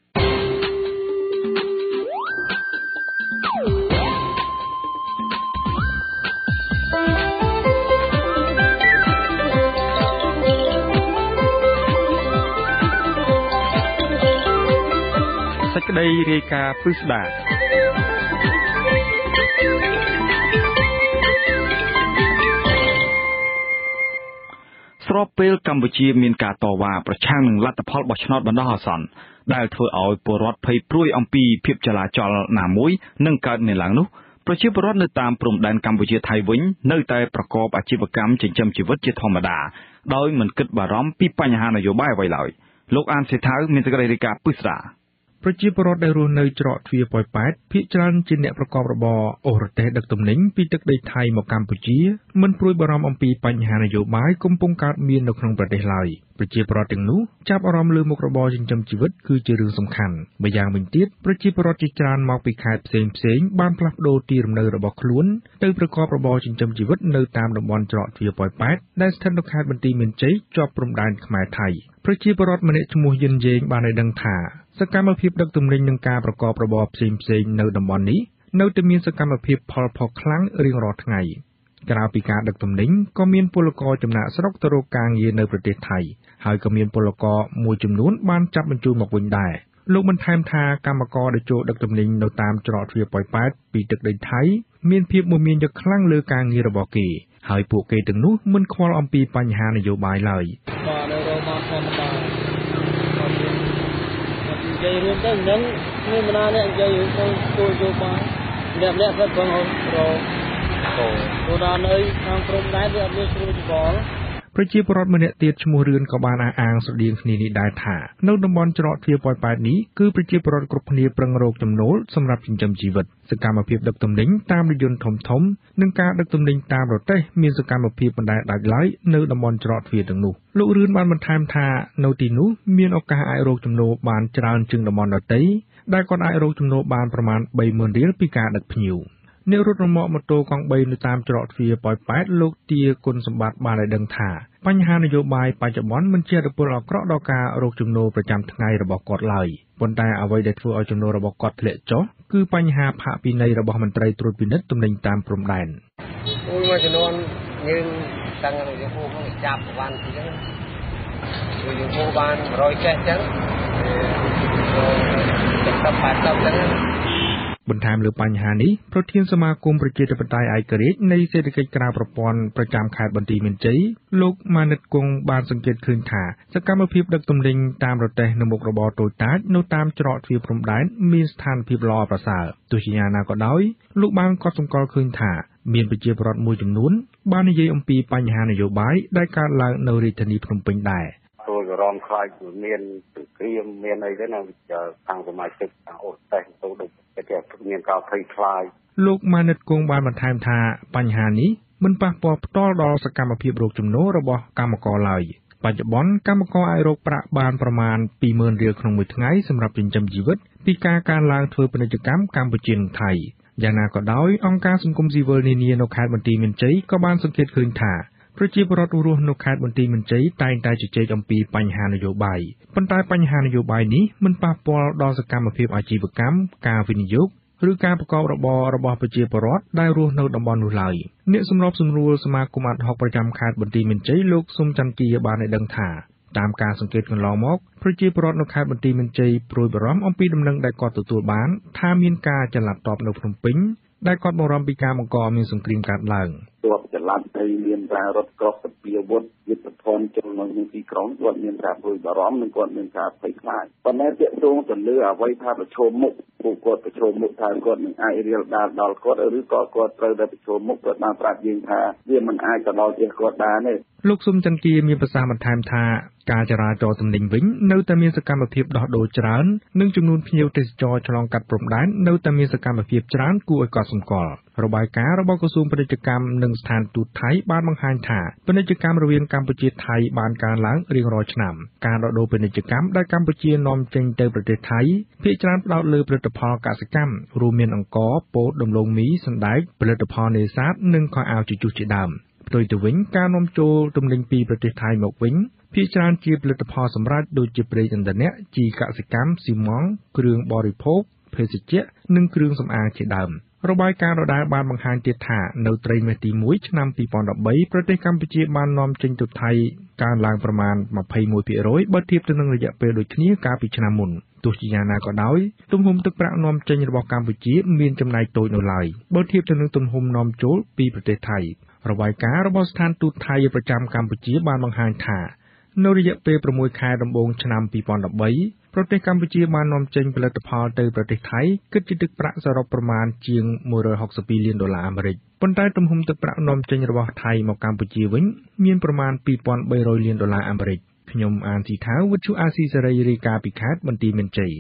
សេចក្តីរាយការណ៍ពិស្ដាស្របពេលកម្ពុជាមានការតវ៉ាប្រឆាំងនឹងលទ្ធផលបោះឆ្នោតបណ្ដោះអាសន្នដែលធ្វើឲ្យពលរដ្ឋភ័យព្រួយអំពីភាពចលាចលណាមួយនឹងកើតមានឡើងនោះប្រជាពលរដ្ឋនៅតាមព្រំដែនកម្ពុជាថៃវិញនៅតែប្រកបអាជីវកម្មចិញ្ចឹមជីវិតជាធម្មតាដោយមិនគិតបារម្ភពីបញ្ហានយោបាយអ្វីឡើយលោកអានសេដ្ឋៅមានសេចក្តីរាយការណ៍ពិស្ដាប្រជាពលរដ្ឋដែលរស់នៅច្រកទ្វារប៉ោយប៉ែតភាគច្រើនជាអ្នកប្រកបរបរអូសរទេសដឹកទំនិញពីទឹកដីថៃមកកម្ពុជាមិនព្រួយបារម្ភអំពីបញ្ហានយោបាយកំពុងកើតមាននៅក្នុងប្រទេសឡើយប្រជាពលរដ្ឋទាំងនោះចាប់អារម្មណ៍លើមុខរបរចិញ្ចឹមជីវិតគឺជារឿងសំខាន់ម្យ៉ាងវិញទៀតប្រជាពលរដ្ឋជាច្រើនមកពីខេត្តផ្សេងផ្សេងបានផ្លាស់ប្ដូរទីលំនៅរបស់ខ្លួនទៅប្រកបរបរចិញ្ចឹមជីវិតនៅតាមតំបន់ច្រកទ្វារប៉ោយប៉ែតដែលស្ថិតនៅខេត្តបន្ទាយមានជ័យជាប់ព្រំដែនខ្មែរថៃប្រជាពលរដ្ឋម្នាក់ឈ្មោះយិនយេងបានឲ្យដឹងថាសកម្មភាពដឹកទំនិញនិងការប្រកបរបរផ្សេងផ្សេងនៅតំបន់នេះនៅតែមានសកម្មភាពផលផុសខ្លាំងរៀងរាល់ថ្ងៃក្រៅពីការដឹកទំនិញក៏មានពលករចំណាក់ស្រុកទៅរកការងារនៅប្រទេសថៃហើយក៏មានពលករមួយចំនួនបានចាប់បញ្ជូនមកវិញដែរលោកបន្ថែមថាកម្មករដែលចូលដឹកទំនិញនៅតាមច្រកទ្វារប៉ោយប៉ែតពីទឹកដីថៃមានភាពមមាញឹកខ្លាំងលើការងាររបស់គេហើយពួកគេទាំងនោះមិនខ្វល់អំពីបញ្ហានយោបាយឡើយបាទនៅរកមកធម្មតានិយាយរួមទៅនឹងមានបណ្ដាអ្នកនិយាយរួមទៅចូលចូលបានអ្នកអ្នកគាត់បងរកទៅដល់នៅខាងព្រំដែនវាអត់មានស្រួលច្បល់ប្រជាពលរដ្ឋម្នាក់ទៀតឈ្មោះរឿនក៏បានអះអាងស្រដៀងគ្នានេះដែរថានៅតំបន់ច្រកទ្វារប៉ោយប៉ែតនេះគឺប្រជាពលរដ្ឋគ្រប់គ្នាប្រឹងរកចំណូលសម្រាប់ចិញ្ចឹមជីវិតសកម្មភាពដឹកទំនិញតាមរថយន្តធំធំនិងការដឹកទំនិញតាមរទេះមានសកម្មភាពបណ្តែតដាច់ឡើយនៅតំបន់ច្រកទ្វារទាំងនោះលោករឿនបានបន្ថែមថានៅទីនោះមានឱកាសអាចរកចំណូលបានច្រើនជាងតំបន់ដទៃដែលគាត់អាចរកចំណូលបានប្រមាណ បីម៉ឺន រៀលពីការដឹកភ្ញៀវអ្នករត់រមាក់ម៉ូតូកង់បីនៅតាមច្រកទ្វារប៉ោយប៉ែតលោកទាគុណសម្បត្តិបានឲ្យដឹងថាបញ្ហានយោបាយបច្ចុប្បន្នមិនជាឥទ្ធិពលអាក្រក់ដល់ការរកចំណូលប្រចាំថ្ងៃរបស់គាត់ឡើយប៉ុន្តែអ្វីដែលធ្វើឲ្យចំណូលរបស់គាត់ធ្លាក់ចុះគឺបញ្ហាផាកពិន័យរបស់មន្ត្រីត្រួតពិនិត្យទំនិញតាមព្រំដែនអូយមួយចំនួនយើងតាំងនៅយើងហូបមកចាប់ប្រវត្តិអញ្ចឹងយើងហូបបានmột trămចេះអញ្ចឹងទៅទៅបាត់ទៅអញ្ចឹងបន្ថែមលើបញ្ហានេះប្រធានសមាគមប្រជាធិបតេយ្យឯករាជ្យនៃសេដ្ឋកិច្ចក្រៅប្រព័ន្ធប្រចាំខេត្តបន្ទាយមានជ័យលោកម៉ានិតគង់បានសង្កេតឃើញថាសកម្មភាពដឹកទំនិញតាមរទេះនៅមុខរបរតូចតាចនៅតាមច្រកទ្វារព្រំដែនមានស្ថានភាពល្អប្រសើរទោះជាយ៉ាងណាក៏ដោយលោកបានកត់សម្គាល់ឃើញថាមានប្រជាពលរដ្ឋមួយចំនួនបាននិយាយអំពីបញ្ហានយោបាយដែលកើតឡើងនៅរាជធានីភ្នំពេញដែរ tôi có rom khai của miền từ kia miền này thế nào giờ tăng của mai trực tăng ổn định tôi được cái kẻ miền cao thay khai លោកម៉ានិតគង់បានបន្ថែមថាបញ្ហានេះមិនប៉ះពាល់ផ្ទាល់ដល់សកម្មភាពរកចំណូលរបស់កម្មករឡើយបច្ចុប្បន្នកម្មករអាចរកប្រាក់បានប្រមាណ ពីរម៉ឺន រៀលក្នុងមួយថ្ងៃសម្រាប់ចិញ្ចឹមជីវិតពីការកើនឡើងធ្វើពាណិជ្ជកម្មកម្ពុជានិងថៃយ៉ាងណាក៏ដោយអង្គការសង្គមស៊ីវិលនានានៅខេត្តបន្ទាយមានជ័យក៏បានសង្កេតឃើញថាប្រជាពលរដ្ឋរស់នៅខេត្តបន្ទាយមានជ័យតែងតែជជែកអំពីបញ្ហានយោបាយប៉ុន្តែបញ្ហានយោបាយនេះមិនប៉ះពាល់ដល់សកម្មភាពអាជីវកម្មការវិនិយោគឬការប្រកបរបររបស់ប្រជាពលរដ្ឋដែលរស់នៅតំបន់នោះឡើយអ្នកសម្របសម្រួលសមាគមអាត់ហុកប្រចាំខេត្តបន្ទាយមានជ័យលោកស៊ុំច័ន្ទគាបានឲ្យដឹងថាតាមការសង្កេតកន្លងមកប្រជាពលរដ្ឋនៅខេត្តបន្ទាយមានជ័យព្រួយបារម្ភអំពីដំណឹងដែលគាត់ទទួលបានថាមានការចល័តតបនៅភ្នំពេញដែលគាត់បារម្ភពីការបង្កមានសង្គ្រាមកើតឡើងទោះចល័តហើយមានការរត់ក្រោះសពាវុធយុទ្ធភ័ណ្ឌចូលនៅក្នុងទីក្រុងគាត់មានការព្រួយបារម្ភនិងគាត់មានការភ័យខ្លាចប៉ុន្តែទាក់ទងទៅលើអ្វីថាប្រឈមមុខពួកគាត់ប្រឈមមុខថាគាត់នឹងអាចរៀលដាលដល់គាត់ឬក៏គាត់ត្រូវតែប្រឈមមុខគាត់បានប្រាប់យើងថាវាមិនអាចទៅដល់ផ្ទះគាត់បានទេលោកស៊ុំច័ន្ទគាមានប្រសាសន៍បន្ថែមថាការចរាចរណ៍ទំនិញវិញនៅតែមានសកម្មភាពដោះដូរច្រើននិងចំនួនភ្ញៀវទេសចរឆ្លងកាត់ព្រំដែននៅតែមានសកម្មភាពច្រើនគួរឲ្យកត់សម្គាល់របាយការណ៍របស់ក្រសួងពាណិជ្ជកម្មនិងស្ថានទូតថៃបានបង្ហាញថាពាណិជ្ជកម្មរវាងកម្ពុជាថៃបានកើនឡើងរៀងរាល់ឆ្នាំការដោះដូរពាណិជ្ជកម្មដែលកម្ពុជានាំចេញទៅប្រទេសថៃភាគច្រើនផ្ដោតលើផលិតផលកសិកម្មរួមមានអង្ករពោតដំឡូងមីសណ្តែកផលិតផលនេសាទនិងខោអាវជជុះជាដើមផ្ទុយទៅវិញការនាំចូលទំនិញពីប្រទេសថៃមកវិញភាគច្រើនជាផលិតផលសម្រាប់ដូចជាប្រេងឥន្ធនៈជីកសិកម្មស៊ីម៉ង់ត៍គ្រឿងបរិភោគភេសជ្ជៈនិងគ្រឿងសម្អាងជាដើមរបាយការណ៍ដដែលបានបង្ហាញទៀតថានៅត្រីមាសទីមួយឆ្នាំពីរពាន់ដប់បីប្រទេសកម្ពុជាបាននាំចេញទៅថៃកើនឡើងប្រមាណ ម្ភៃមួយភាគរយ បើធៀបទៅនឹងរយៈពេលដូចគ្នាកាលពីឆ្នាំមុនទោះជាយ៉ាងណាក៏ដោយទំហំទឹកប្រាក់នាំចេញរបស់កម្ពុជាមានចំណែកតូចនៅឡើយបើធៀបទៅនឹងទំហំនាំចូលពីប្រទេសថៃរបាយការណ៍របស់ស្ថានទូតថៃប្រចាំកម្ពុជាបានបង្ហាញថានៅរយៈពេលប្រាំមួយខែដំបូងឆ្នាំពីរពាន់ដប់បីប្រទេសកម្ពុជាបាននាំចេញផលិតផលទៅប្រទេសថៃគិតជាទឹកប្រាក់សរុបប្រមាណជាងមួយរយហុកសិបពីរលានដុល្លារអាមេរិកប៉ុន្តែទំហំទឹកប្រាក់នាំចេញរបស់ថៃមកកម្ពុជាវិញមានប្រមាណពីរពាន់បីរយលានដុល្លារអាមេរិកខ្ញុំអានស៊ីថាវវិទ្យុអាស៊ីសេរីរាយការណ៍ពីខេត្តបន្ទាយមានជ័យ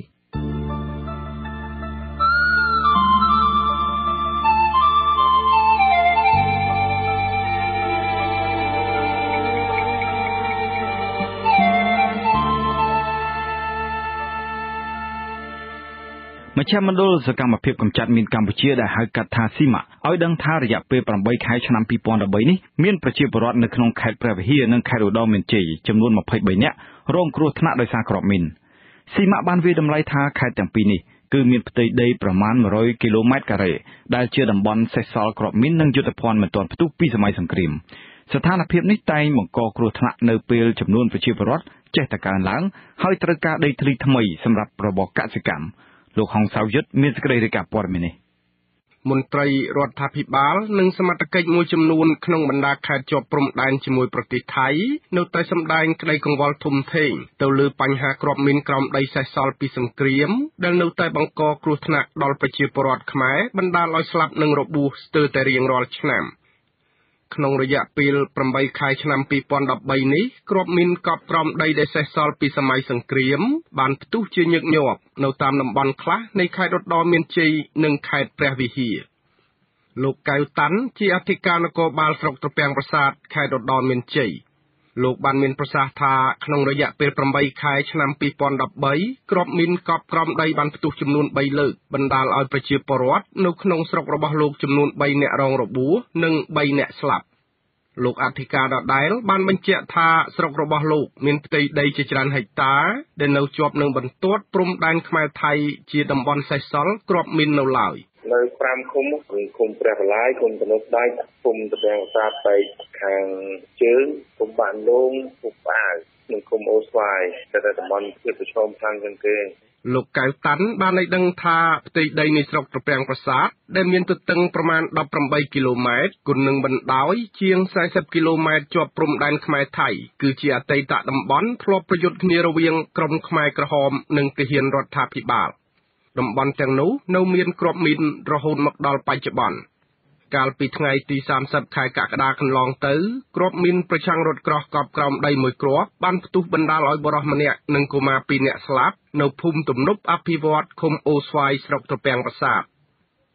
មជ្ឈមណ្ឌលសកម្មភាពកម្ចាត់មៀនកម្ពុជាដែលហៅកាត់ថាស៊ីម៉ាឲ្យដឹងថារយៈពេលប្រាំបីខែឆ្នាំពីរពាន់ដប់បីនេះមានប្រជាពលរដ្ឋនៅក្នុងខេត្តព្រះវិហារនិងខេត្តឧត្តរមានជ័យចំនួនម្ភៃបីនាក់រងគ្រោះថ្នាក់ដោយសារគ្រាប់មីនស៊ីម៉ាបានវាយតម្លៃថាខេត្តទាំងពីរនេះគឺមានផ្ទៃដីប្រមាណមួយរយគីឡូម៉ែត្រការ៉េដែលជាតំបន់សេសសល់គ្រាប់មីននិងយុទ្ធភ័ណ្ឌមិនទាន់ផ្ទុះពីសម័យសង្គ្រាមស្ថានភាពនេះតែងបង្កគ្រោះថ្នាក់នៅពេលចំនួនប្រជាពលរដ្ឋចេះតែកើនឡើងហើយត្រូវការដីធ្លីថ្មីសម្រាប់របរកសិកម្មលោកហងសាវយុទ្ធមានសេចក្តីរាយការណ៍ព័ត៌មាននេះមន្ត្រីរដ្ឋាភិបាលនិងសមត្ថកិច្ចមួយចំនួនក្នុងបណ្ដាខេត្តជាប់ព្រំដែនជាមួយប្រទេសថៃនៅតែសម្ដែងក្តីកង្វល់ធំធេងទៅលើបញ្ហាគ្រាប់មីនក្រោមដីសេសសល់ពីសង្គ្រាមដែលនៅតែបង្កគ្រោះថ្នាក់ដល់ប្រជាពលរដ្ឋខ្មែរបណ្ដាលឲ្យស្លាប់និងរបួសស្ទើរតែរៀងរាល់ឆ្នាំក្នុងរយៈពេលប្រាំបីខែឆ្នាំពីរពាន់ដប់បីនេះគ្រាប់មីនកប់ក្រោមដីដែលសេសសល់ពីសម័យសង្គ្រាមបានផ្ទុះជាញឹកញាប់នៅតាមតំបន់ខ្លះនៃខេត្តឧត្តរមានជ័យនិងខេត្តព្រះវិហារលោកកៅតាន់ជាអធិការនគរបាលស្រុកត្រពាំងប្រាសាទខេត្តឧត្តរមានជ័យលោកបានមានប្រសាសន៍ថាក្នុងរយៈពេលប្រាំបីខែឆ្នាំពីរពាន់ដប់បីគ្រាប់មីនកប់ក្រោមដីបានផ្ទុះចំនួនបីលើកបណ្ដាលឲ្យប្រជាពលរដ្ឋនៅក្នុងស្រុករបស់លោកចំនួនបីនាក់រងរបួសនិងបីនាក់ស្លាប់លោកអធិការដដែលបានបញ្ជាក់ថាស្រុករបស់លោកមានផ្ទៃដីជាច្រើនហិកតាដែលនៅជាប់នឹងបន្ទាត់ព្រំដែនខ្មែរថៃជាតំបន់សេសសល់គ្រាប់មីននៅឡើយនៅប្រាំឃុំគឺឃុំព្រះបលាយឃុំទំនប់ដែកឃុំត្រពាំងប្រាសាទទៅខាងជើងឃុំបានលងឃុំបាវនិងឃុំអូស្វាយតែតំបន់ជាប្រឈមខាងជាងគេលោកកៅតាន់បានឲ្យដឹងថាផ្ទៃដីនៃស្រុកត្រពាំងប្រាសាទដែលមានទទឹងប្រមាណដប់ប្រាំបីគីឡូម៉ែត្រគុណនឹងបណ្ដោយជាងสี่สิบគីឡូម៉ែត្រជាប់ព្រំដែនខ្មែរថៃគឺជាអតីតតំបន់ធ្លាប់ប្រយុទ្ធគ្នារវាងក្រុមខ្មែរក្រហមនិងទាហានរដ្ឋាភិបាលតំបន់ទាំងនោះនៅមានគ្រាប់មីនរហូតមកដល់បច្ចុប្បន្នកាលពីថ្ងៃទីសាមសិបខែកក្កដាកន្លងទៅគ្រាប់មីនប្រឆាំងរថក្រោះកប់ក្រោមដីមួយគ្រាប់បានផ្ទុះបណ្ដាលឲ្យបុរសម្នាក់និងកុមារពីរនាក់ស្លាប់នៅភូមិទំនប់អភិវឌ្ឍឃុំអូស្វាយស្រុកត្រពាំងប្រាសាទ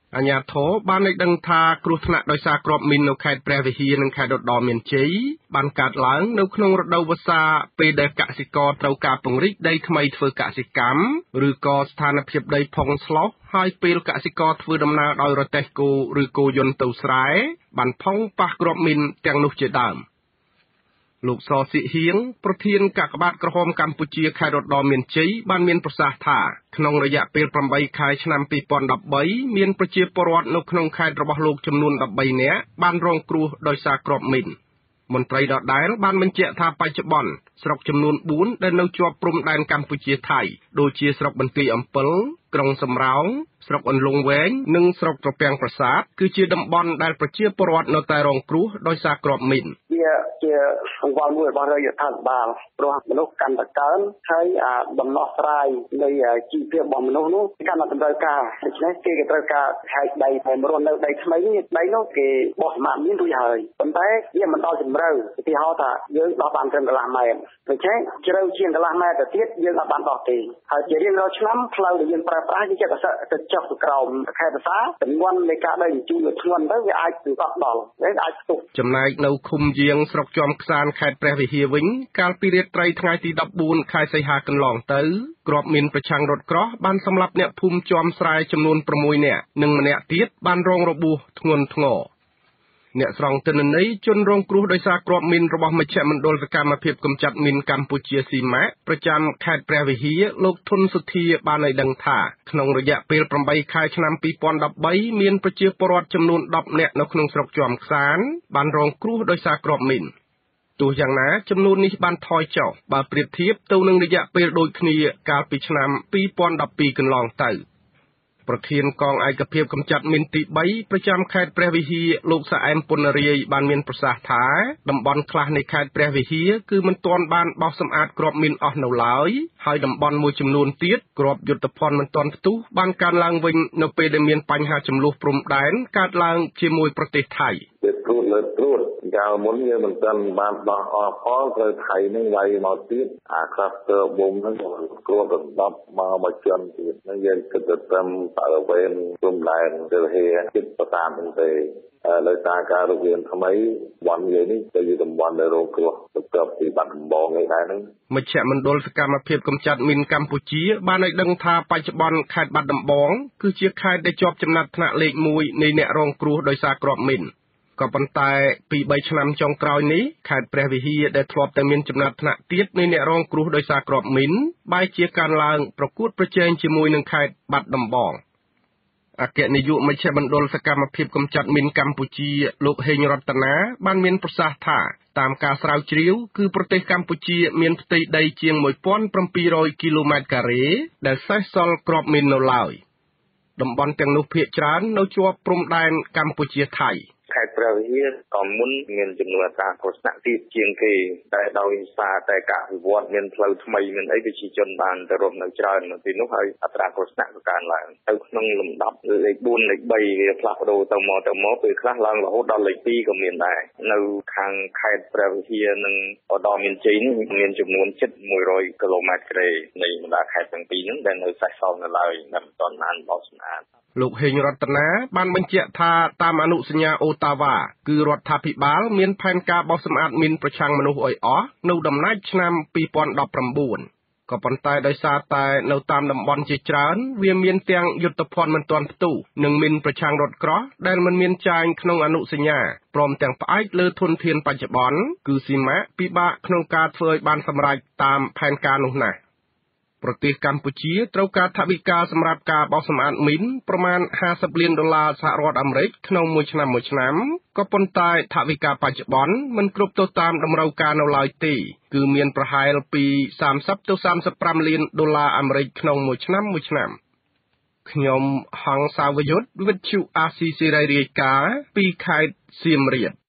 អាញាធរបានឲ្យដឹងថាគ្រោះថ្នាក់ដោយសារគ្រាប់មីននៅខេត្តព្រះវិហារនិងខេត្តឧត្តរមានជ័យបានកើតឡើងនៅក្នុងរដូវវស្សាពេលដែលកសិករត្រូវការពង្រីកដីថ្មីធ្វើកសិកម្មឬក៏ស្ថានភាពដីផុងស្លោះហើយពេលកសិករធ្វើដំណើរដោយរទេះគោឬគោយន្តទៅស្រែបានផុងប៉ះគ្រាប់មីនទាំងនោះជាដើមលោកសសិហៀងប្រធានកាកបាទក្រហមកម្ពុជាខេត្តឧត្តរមានជ័យបានមានប្រសាសន៍ថាក្នុងរយៈពេលប្រាំបីខែឆ្នាំពីរពាន់ដប់បីមានប្រជាពលរដ្ឋនៅក្នុងខេត្តរបស់លោកចំនួនដប់បីនាក់បានរងគ្រោះដោយសារគ្រាប់មីនមន្ត្រីដដែលបានបញ្ជាក់ថាបច្ចុប្បន្នស្រុកចំនួនបួនដែលនៅជាប់ព្រំដែនកម្ពុជាថៃដូចជាស្រុកបន្ទាយអំពិលក្រុងសំរោងស្រុកអន្លង់វែងនិងស្រុកត្រពាំងប្រាសាទគឺជាតំបន់ដែលប្រជាពលរដ្ឋនៅតែរងគ្រោះដោយសារគ្រាប់មីនវាជាកង្វល់មួយរបស់រដ្ឋាភិបាលព្រោះមនុស្សកាន់តែកើនហើយដំណោះស្រាយនៃជីវភាពរបស់មនុស្សនោះកាន់តែតម្រូវការដូច្នេះគេក៏ត្រូវការហែកដីតែរស់នៅដីថ្មីនេះដីនោះគេបោះសម្អាតមានរួចហើយប៉ុន្តែវាមិនដល់ជំរៅឧទាហរណ៍ថាយើងដោះបានត្រឹមកន្លះម៉ែត្រដូច្នេះជ្រៅជាងកន្លះម៉ែត្រទៅទៀតយើងអាចបានដោះទេហើយជារៀងរាល់ឆ្នាំផ្លូវដែលយើងប្រើប្រាស់វាចិត្តទៅចុះទៅក្រោមខេត្តភាសាចំនួននៃការដីជញ្ជូនវាធ្ងន់ទៅវាអាចទៅដល់ដល់វាអាចផ្ទុះចំណែកនៅឃុំយាងស្រុកជាំខ្សានខេត្តព្រះវិហារវិញកាលពីរាត្រីថ្ងៃទីដប់បួនខែសីហាកន្លងទៅគ្រាប់មីនប្រឆាំងរថក្រោះបានសម្លាប់អ្នកភូមិជាំស្រែចំនួនប្រាំមួយនាក់និងម្នាក់ទៀតបានរងរបួសធ្ងន់ធ្ងរអ្នកស្រង់ទិន្នន័យជនរងគ្រោះដោយសារគ្រាប់មីនរបស់មជ្ឈមណ្ឌលសកម្មភាពកម្ចាត់មីនកម្ពុជាស៊ីម៉ាក់ប្រចាំខេត្តព្រះវិហារលោកធុនសុធាបានឲ្យដឹងថាក្នុងរយៈពេលប្រាំបីខែឆ្នាំពីរពាន់ដប់បីមានប្រជាពលរដ្ឋចំនួនដប់នាក់នៅក្នុងស្រុកជាំខ្សានបានរងគ្រោះដោយសារគ្រាប់មីនទោះយ៉ាងណាចំនួននេះបានថយចុះបើប្រៀបធៀបទៅនឹងរយៈពេលដូចគ្នាកាលពីឆ្នាំពីរពាន់ដប់ពីរកន្លងទៅប្រធានកងឯកភាពកម្ចាត់មីនទីបីប្រចាំខេត្តព្រះវិហារលោកសាអែមពុនរាយបានមានប្រសាសន៍ថាតំបន់ខ្លះនៃខេត្តព្រះវិហារគឺមិនទាន់បានបោសសម្អាតគ្រាប់មីនអស់នៅឡើយហើយតំបន់មួយចំនួនទៀតគ្រាប់យុទ្ធភ័ណ្ឌមិនទាន់ផ្ទុះបានកើនឡើងវិញនៅពេលដែលមានបញ្ហាចំនួនព្រំដែនកើតឡើងជាមួយប្រទេសថៃទៅត្រួតលើត្រួតកាលមុនយើងមិនទាន់បានដោះអស់ផលត្រូវថៃនឹងវាយមកទៀតអាក្រាស់ទៅបំហ្នឹងគ្រាប់ដណ្ដប់មកមកជន់ទៀតហ្នឹងយើងគិតទៅតាមបរិវេណព្រំដែនទៅហេជិតប្រតាមហ្នឹងទេលើការការរករៀនថ្មីវ៉ាន់និយាយនេះទៅជាតំបន់ដែលរងគ្រោះទៅcấpពីបាត់ដំបងឯដែរហ្នឹងមជ្ឈមណ្ឌលសកម្មភាពកម្ចាត់មីនកម្ពុជាបានឲ្យដឹងថាបច្ចុប្បន្នខេត្តបាត់ដំបងគឺជាខេត្តដែលជាប់ចំណាត់ថ្នាក់លេខមួយនៃអ្នករងគ្រោះដោយសារគ្រាប់មីនក៏ប៉ុន្តែពីបីឆ្នាំចុងក្រោយនេះខេត្តព្រះវិហារដែលធ្លាប់តែមានចំណាត់ថ្នាក់ទាបនៃអ្នករងគ្រោះដោយសារគ្រាប់មីនបែរជាកើនឡើងប្រកួតប្រជែងជាមួយនឹងខេត្តបាត់ដំបងអគ្គនាយកមជ្ឈមណ្ឌលសកម្មភាពកម្ចាត់មីនកម្ពុជាលោកហេងរតនាបានមានប្រសាសន៍ថាតាមការស្រាវជ្រាវគឺប្រទេសកម្ពុជាមានផ្ទៃដីជាងមួយពាន់ប្រាំពីររយគីឡូម៉ែត្រការ៉េដែលសេសសល់គ្រាប់មីននៅឡើយតំបន់ទាំងនោះភាគច្រើននៅជាប់ព្រំដែនកម្ពុជាថៃខេត្តព្រះវិហារក៏មុនមានចំនួនអត្រាគ្រោះថ្នាក់ទាបជាងគេតែដោយសារតែការវិវត្តមានផ្លូវថ្មីមានអីប្រជាជនបានទៅរស់នៅច្រើននៅទីនោះហើយអត្រាគ្រោះថ្នាក់ក៏កើនឡើងទៅក្នុងលំដាប់លេខបួនលេខបីវាផ្លាស់ប្ដូរទៅមកទៅមកពេលខ្លះឡើងរហូតដល់លេខពីរក៏មានដែរនៅខាងខេត្តព្រះវិហារនិងឧត្តរមានជ័យនេះមានចំនួនជិតមួយរយគីឡូម៉ែត្រការ៉េនៃបណ្ដាខេត្តទាំងពីរហ្នឹងដែលនៅសេសសល់នៅឡើយដែលមិនទាន់បានបោសសម្អាតលោកហេងរតនាបានបញ្ជាក់ថាតាមអនុសញ្ញាអូតាវ៉ាគឺរដ្ឋាភិបាលមានផែនការបោសសម្អាតមីនប្រឆាំងមនុស្សឲ្យអស់នៅដំណាច់ឆ្នាំពីរពាន់ដប់ប្រាំបួនក៏ប៉ុន្តែដោយសារតែនៅតាមតំបន់ជាច្រើនវាមានទាំងយុទ្ធភ័ណ្ឌមិនទាន់ផ្ទុះនិងមីនប្រឆាំងរថក្រោះដែលមិនមានចែងក្នុងអនុសញ្ញាព្រមទាំងផ្អែកលើធនធានបច្ចុប្បន្នគឺស៊ីម៉ាក់ពិបាកក្នុងការធ្វើឲ្យបានសម្រេចតាមផែនការនោះណាស់ប្រទេសកម្ពុជាត្រូវការថវិកាសម្រាប់ការបោសសម្អាតមីនប្រមាណហាសិបលានដុល្លារសហរដ្ឋអាមេរិកក្នុងមួយឆ្នាំមួយឆ្នាំក៏ប៉ុន្តែថវិកាបច្ចុប្បន្នមិនគ្រប់ទៅតាមតម្រូវការនៅឡើយទេគឺមានប្រហែលពីសាមសិបទៅសាមសិបប្រាំលានដុល្លារអាមេរិកក្នុងមួយឆ្នាំមួយឆ្នាំខ្ញុំហងសាវយុទ្ធវិទ្យុអាស៊ីសេរីរាយការណ៍ពីខេត្តសៀមរាប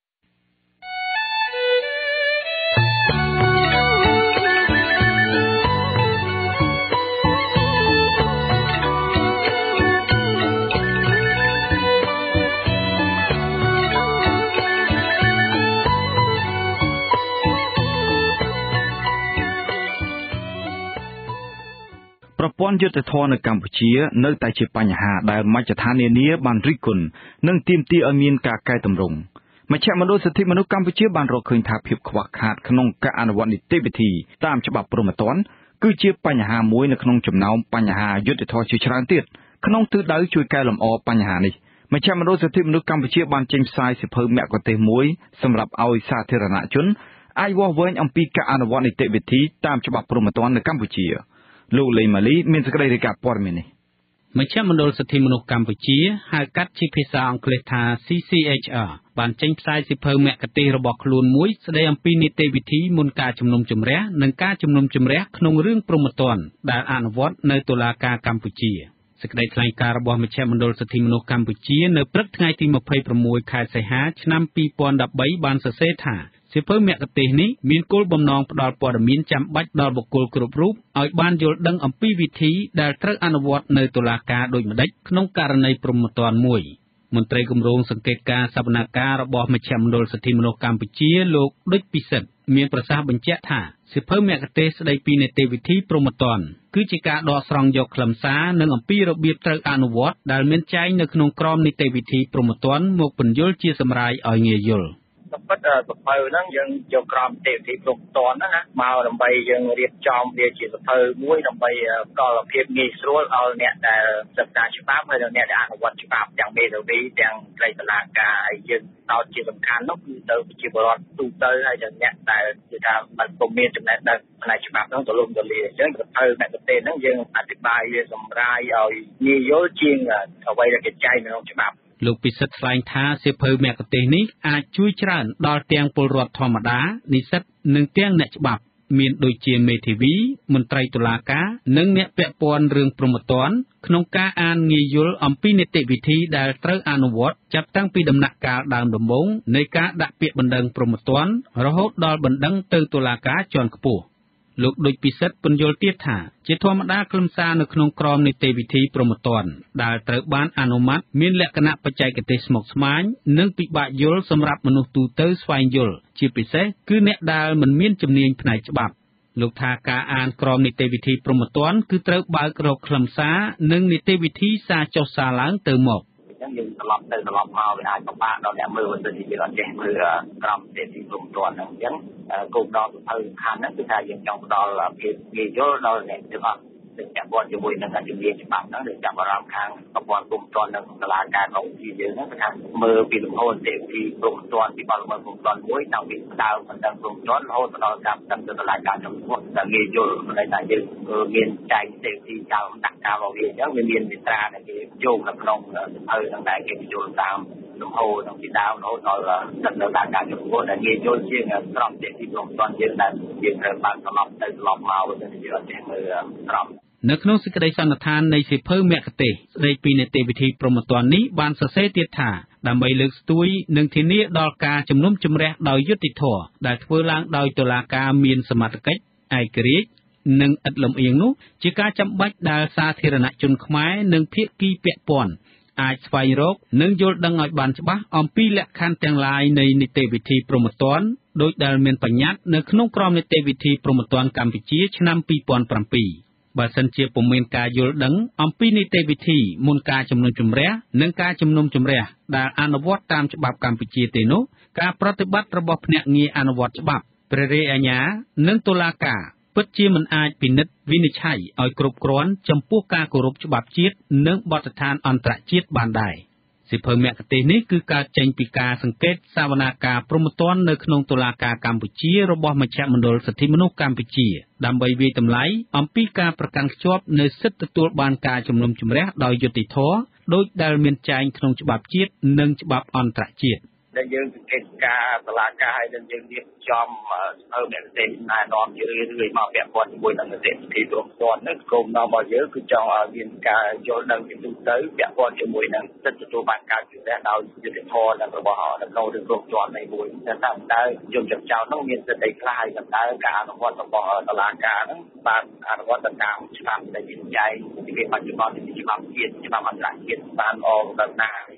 ប្រព័ន្ធយុត្តិធម៌នៅកម្ពុជានៅតែជាបញ្ហាដែលមជ្ឈដ្ឋាននានាបានរិះគន់និងទាមទារឲ្យមានការកែតម្រង់មជ្ឈមណ្ឌលសិទ្ធិមនុស្សកម្ពុជាបានរកឃើញថាភាពខ្វះខាតក្នុងការអនុវត្តនីតិវិធីតាមច្បាប់ព្រហ្មទណ្ឌគឺជាបញ្ហាមួយនៅក្នុងចំណោមបញ្ហាយុត្តិធម៌ជាច្រើនទៀតក្នុងទិសដៅជួយកែលម្អបញ្ហានេះមជ្ឈមណ្ឌលសិទ្ធិមនុស្សកម្ពុជាបានចេញផ្សាយសៀវភៅមគ្គុទ្ទេសក៍មួយសម្រាប់ឲ្យសាធារណជនអាចវាស់វែងអំពីការអនុវត្តនីតិវិធីតាមច្បាប់ព្រហ្មទណ្ឌនៅកម្ពុជាលោកលេងម៉ាលីមានសេចក្តីរាយការណ៍ព័ត៌មាននេះមជ្ឈមណ្ឌលសិទ្ធិមនុស្សកម្ពុជាហៅកាត់ជាភាសាអង់គ្លេសថា C C H R បានចេញផ្សាយសៀវភៅមគ្គុទ្ទេសក៍របស់ខ្លួនមួយស្តីអំពីនីតិវិធីមុនការជំនុំជម្រះនិងការជំនុំជម្រះក្នុងរឿងព្រហ្មទណ្ឌដែលអនុវត្តនៅតុលាការកម្ពុជាសេចក្តីថ្លែងការណ៍របស់មជ្ឈមណ្ឌលសិទ្ធិមនុស្សកម្ពុជានៅព្រឹកថ្ងៃទីម្ភៃប្រាំមួយខែសីហាឆ្នាំពីរពាន់ដប់បីបានសរសេរថាសៀវភៅមគ្គុទ្ទេសក៍នេះមានគោលបំណងផ្ដល់ព័ត៌មានចាំបាច់ដល់បុគ្គលគ្រប់រូបឲ្យបានយល់ដឹងអំពីវិធីដែលត្រូវអនុវត្តនៅតុលាការដូចម្តេចក្នុងករណីព្រហ្មទណ្ឌមួយមន្ត្រីគម្រោងសង្កេតការណ៍សវនកម្មរបស់មជ្ឈមណ្ឌលសិទ្ធិមនុស្សកម្ពុជាលោកឌុចពិសិដ្ឋមានប្រសាសន៍បញ្ជាក់ថាសៀវភៅមគ្គុទ្ទេសក៍ស្តីពីនីតិវិធីព្រហ្មទណ្ឌគឺជាការដកស្រង់យកខ្លឹមសារនិងអំពីរបៀបត្រូវអនុវត្តដែលមានចែងនៅក្នុងក្រមនីតិវិធីព្រហ្មទណ្ឌមកពន្យល់ជាសម្រាយឲ្យងាយយល់ពិតសភៅហ្នឹងយើងយកក្រមទេវទីព្រមតនណាមកដើម្បីយើងរៀបចំវាជាសភៅមួយដើម្បីកលភាពងាយស្រួលឲ្យអ្នកដែលសិក្សាច្បាប់ហើយនិងអ្នកដែលអនុវត្តច្បាប់ទាំងមេធាវីទាំងក្រៃតុលាការហើយយើងដោតជាសំខាន់នោះគឺទៅប្រជាពលរដ្ឋទូទៅហើយនិងអ្នកដែលគឺថាមិនពុំមានចំណេះដឹងផ្នែកច្បាប់ហ្នឹងទូលំទូលាយអញ្ចឹងសភៅមគ្គុទ្ទេសក៍ហ្នឹងយើងអធិប្បាយវាសម្រាយឲ្យងាយយល់ជាងអ្វីដែលគេចែងនៅក្នុងច្បាប់លោកពិសិដ្ឋថ្លែងថាសៀវភៅមគ្គុទ្ទេសក៍នេះអាចជួយច្រើនដល់ទាំងពលរដ្ឋធម្មតានិស្សិតនិងទាំងអ្នកច្បាប់មានដូចជាមេធាវីមន្ត្រីតុលាការនិងអ្នកពាក់ព័ន្ធរឿងព្រហ្មទណ្ឌក្នុងការអានងាយយល់អំពីនីតិវិធីដែលត្រូវអនុវត្តចាប់តាំងពីដំណាក់កាលដើមដំបូងនៃការដាក់ពាក្យបណ្ដឹងព្រហ្មទណ្ឌរហូតដល់បណ្ដឹងទៅតុលាការជាន់ខ្ពស់លោកដូចពិសិដ្ឋពន្យល់ទៀតថាជាធម្មតាខ្លឹមសារនៅក្នុងក្រមនីតិវិធីព្រហ្មទណ្ឌដែលត្រូវបានអនុម័តមានលក្ខណៈបច្ចេកទេសស្មុគស្មាញនិងពិបាកយល់សម្រាប់មនុស្សទូទៅស្វែងយល់ជាពិសេសគឺអ្នកដែលមិនមានជំនាញផ្នែកច្បាប់លោកថាការអានក្រមនីតិវិធីព្រហ្មទណ្ឌគឺត្រូវបើករកខ្លឹមសារនិងនីតិវិធីសារចុះសារឡើងទៅមកអញ្ចឹងយើងត្រឡប់ទៅត្រឡប់មកវាអាចពិបាកដល់អ្នកមើលទៅជាយើងអត់ចេះមើលក្រមនីតិវិធីព្រហ្មទណ្ឌហ្នឹងអញ្ចឹងគោលដៅសំខាន់សំខាន់ហ្នឹងគឺថាយើងចង់ផ្ដល់ភាពងាយយល់ដល់អ្នកទាំងអស់ដែលពាក់ព័ន្ធជាមួយនឹងជំនាញច្បាប់ហ្នឹងដែលចាប់អារម្មណ៍ខាងប្រព័ន្ធព្រហ្មទណ្ឌនិងតុលាការកម្ពុជាយើងហ្នឹងគឺថាមើលពីលំហនីតិវិធីព្រហ្មទណ្ឌពីបទល្មើសព្រហ្មទណ្ឌមួយតាំងពីដើមបណ្ដឹងព្រហ្មទណ្ឌរហូតដល់ការបណ្ដឹងទៅតុលាការចំពោះតែងាយយល់ន័យថាយើងមានចែកនីតិវិធីដើមដាក់ការរបស់វាអញ្ចឹងវាមានវិត្រាដែលគេយកនៅក្នុងសភៅហ្នឹងដែរគេបញ្ចូលតាមលំហនឹងពីដើមរហូតដល់ដល់ដល់ការចំពោះដែលងាយយល់ជាងក្រមនីតិវិធីព្រហ្មទណ្ឌយើងដែលយើងត្រូវបានត្រឡប់ទៅត្រឡប់មកទៅយើងអត់ចេះមើលក្រមនៅក្នុងសេចក្តីសន្និដ្ឋាននៃសៀវភៅមគ្គុទ្ទេសក៍ស្តីពីនីតិវិធីព្រហ្មទណ្ឌនេះបានសរសេរទៀតថាដើម្បីលើកស្ទួយនិងធានាដល់ការជំនុំជម្រះដោយយុត្តិធម៌ដែលធ្វើឡើងដោយតុលាការមានសមត្ថកិច្ចឯករាជ្យនិងឥតលំអៀងនោះជាការចាំបាច់ដែលសាធារណជនខ្មែរនិងភាគីពាក់ព័ន្ធអាចស្វែងរកនិងយល់ដឹងឲ្យបានច្បាស់អំពីលក្ខខណ្ឌទាំងឡាយនៃនីតិវិធីព្រហ្មទណ្ឌដោយដែលមានបញ្ញត្តិនៅក្នុងក្រមនីតិវិធីព្រហ្មទណ្ឌកម្ពុជាឆ្នាំពីរពាន់ប្រាំពីរបើសិនជាពុំមានការយល់ដឹងអំពីនីតិវិធីមុនការជំនុំជម្រះនិងការជំនុំជម្រះដែលអនុវត្តតាមច្បាប់កម្ពុជាទេនោះការប្រតិបត្តិរបស់ភ្នាក់ងារអនុវត្តច្បាប់ព្រះរាជអាជ្ញានិងតុលាការពិតជាមិនអាចពិនិត្យវិនិច្ឆ័យឲ្យគ្រប់គ្រាន់ចំពោះការគោរពច្បាប់ជាតិនិងបទដ្ឋានអន្តរជាតិបានដែរសៀវភៅមគ្គុទ្ទេសក៍នេះគឺកើតចេញពីការសង្កេតសវនាការព្រហ្មទណ្ឌនៅក្នុងតុលាការកម្ពុជារបស់មជ្ឈមណ្ឌលសិទ្ធិមនុស្សកម្ពុជាដើម្បីវាយតម្លៃអំពីការប្រកាន់ខ្ជាប់នូវសិទ្ធិទទួលបានការជំនុំជម្រះដោយយុត្តិធម៌ដោយដែលមានចែងក្នុងច្បាប់ជាតិនិងច្បាប់អន្តរជាតិដែលយើងសង្កេតការតុលាការហើយនឹងយើងរៀបចំសភៅមគ្គុទ្ទេសក៍ណែនាំជារឿយៗមកពាក់ព័ន្ធជាមួយនឹងនីតិវិធីព្រហ្មទណ្ឌនេះគោលដៅរបស់យើងគឺចង់ឲ្យមានការយល់ដឹងពីទូទៅពាក់ព័ន្ធជាមួយនឹងសិទ្ធិទទួលបានការជំនះដោយយុត្តិធម៌និងរបស់នៅក្នុងរឿងព្រហ្មទណ្ឌនេះមួយតែតាមតើយើងចំចោលនោះមានសិទ្ធិអីខ្លះហើយតើការអនុវត្តរបស់តុលាការហ្នឹងបានអនុវត្តតាមច្បាប់ដែលមានចែងពីបច្ចុប្បន្នពីច្បាប់ជាតិច្បាប់អន្តរជាតិបានអមដល់ណា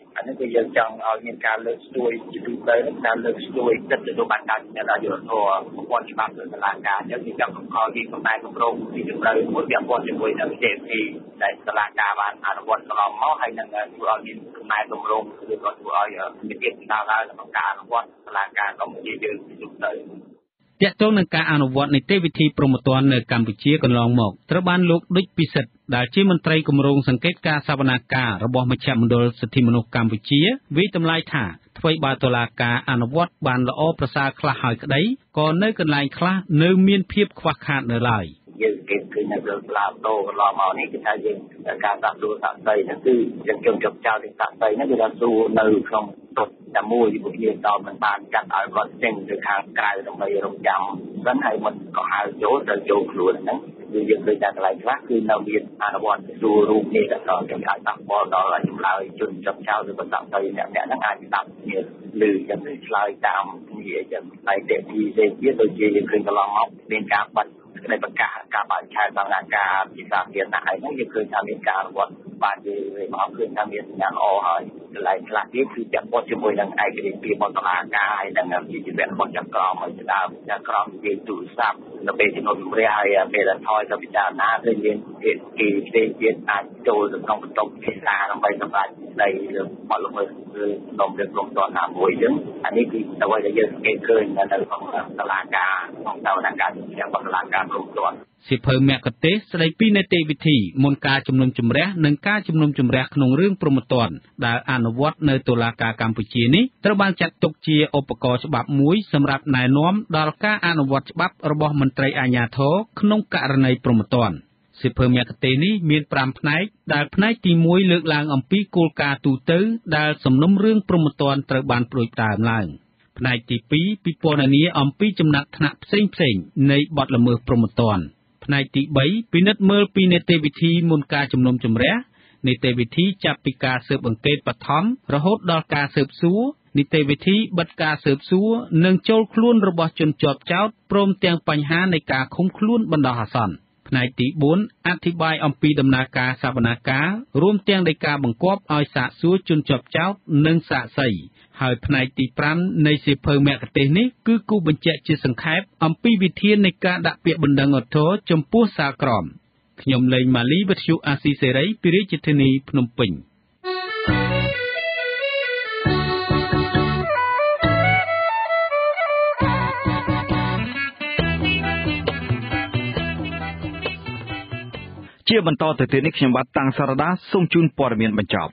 អានេះគឺយើងចង់ឲ្យមានការលើកស្ទួយជាទូទៅការលើកស្ទួយចិត្តទៅបានការជំនះដល់យុត្តិធម៌ប្រព័ន្ធច្បាប់ទៅតុលាការអញ្ចឹងគឺចង់បង្កពីកម្លាំងគម្រោងទីជម្រៅមួយពាក់ព័ន្ធជាមួយនឹងទេពីដែលតុលាការបានអនុវត្តកន្លងមកហើយនឹងធ្វើឲ្យមានកម្លាំងគម្រោងឬក៏ធ្វើឲ្យមានភាពស្ដារឡើងក្នុងការអនុវត្តតុលាការកម្ពុជាយើងទីជម្រៅទាក់ទងនឹងការអនុវត្តនីតិវិធីព្រហ្មទណ្ឌនៅកម្ពុជាកន្លងមកត្រូវបានលោកឌុចពិសិដ្ឋដែលជាមន្ត្រីគម្រោងសង្កេតការសវនាការរបស់មជ្ឈមណ្ឌលសិទ្ធិមនុស្សកម្ពុជាវិតម្លៃថាអ្វីបើតុលាការអនុវត្តបានល្អប្រសើរខ្លះហើយក្តីក៏នៅកន្លែងខ្លះនៅមានភាពខ្វះខាតនៅឡើយយើងគេឃើញនៅលើឡាតូកន្លងមកនេះគឺថាយើងការសាកសួរសាកសីហ្នឹងគឺយើងជុំជប់ចោលទាំងសាកសីហ្នឹងគឺថាសួរនៅក្នុងទុតតែមួយពីយើងដល់មិនបានចាត់ឲ្យគាត់ចេញទៅខាងក្រៅដើម្បីរំចាំសិនហើយមិនក៏ហៅចូលទៅចូលខ្លួនហ្នឹងគឺយើងឃើញតែកន្លែងខ្លះគឺនៅមានអនុវត្តសួររូបនេះក៏អាចប៉ះពាល់ដល់ចម្លើយជនជប់ចោលឬក៏សាកសីអ្នកអ្នកហ្នឹងអាចស្ដាប់គ្នាឬយ៉ាងទៅឆ្លើយតាមគ្នាយ៉ាងតែទេពីទេទៀតដូចជាយើងឃើញកន្លងមកមានការបាត់ในประกาศการบัญชาการการพิจารณาให้นั่นยังเคยทำในการวัดบานดีเลยมาเคยทำในงานอ๋อให้หลายครั้งนี้คือจะพอจะมวยดังไอ้กระดิ่งปีมอตลาดายดังนั้นที่จะเป็นคนจักรองมันจะดาวจักรองยืนดูซ้ำเราเป็นที่นนท์เรียให้เป็นละทอยกับพิจารณาเรื่องเรียนเกี่ยวกับเรื่องอาจโจรต้องต้องพิจารณาลงไปสบายในเรื่องบอลลงมือคือลงเรื่องลงตอนหน้ามวยยังอันนี้คือแต่ว่าจะเยอะเกินเกินในเรื่องของตลาดการของตลาดการอย่างตลาดการลงตัวសិភៅមគ្គទេសស្ដីពីនីតិវិធីមុនការជំនុំជម្រះនិងការជំនុំជម្រះក្នុងរឿងព្រហ្មទណ្ឌដែលអនុវត្តនៅតុលាការកម្ពុជានេះត្រូវបានចាត់ទុកជាឧបករណ៍ច្បាប់មួយសម្រាប់ណែនាំដល់ការអនុវត្តច្បាប់របស់មន្ត្រីអាជ្ញាធរក្នុងករណីព្រហ្មទណ្ឌសិភៅមគ្គទេសនេះមានប្រាំផ្នែកដែលផ្នែកទីមួយលើកឡើងអំពីគោលការណ៍ទូទៅដែលសំណុំរឿងព្រហ្មទណ្ឌត្រូវបានប្រួយផ្ដើមឡើងផ្នែកទីពីរពិពណ៌នាអំពីចំណាត់ថ្នាក់ផ្សេងៗនៃបទល្មើសព្រហ្មទណ្ឌផ្នែកទីបីពិនិត្យមើលពីនីតិវិធីមុនការជំនុំជម្រះនីតិវិធីចាប់ពីការស៊ើបអង្កេតបឋមរហូតដល់ការស៊ើបសួរនីតិវិធីបិទការស៊ើបសួរនិងចូលខ្លួនរបស់ជនជាប់ចោទព្រមទាំងបញ្ហានៃការឃុំខ្លួនបណ្ដោះអាសន្នផ្នែកទីបួនអធិប្បាយអំពីដំណើរការសវនាការរួមទាំងនៃការបង្គាប់ឲ្យសាកសួរជនជាប់ចោទនិងសាក្សីហើយផ្នែកទីប្រាំនៃសៀវភៅមគ្គទេសនេះគឺគូបញ្ជាក់ជាសង្ខេបអំពីវិធាននៃការដាក់ពាក្យបណ្ដឹងឧទ្ធរណ៍ចំពោះសាលក្រមខ្ញុំលេងម៉ាលីវិទ្យុអាស៊ីសេរីពីរាជធានីភ្នំពេញជាបន្តទៅទៀតនេះខ្ញុំបាទតាំងសារដាសូមជូនព័ត៌មានបញ្ចប់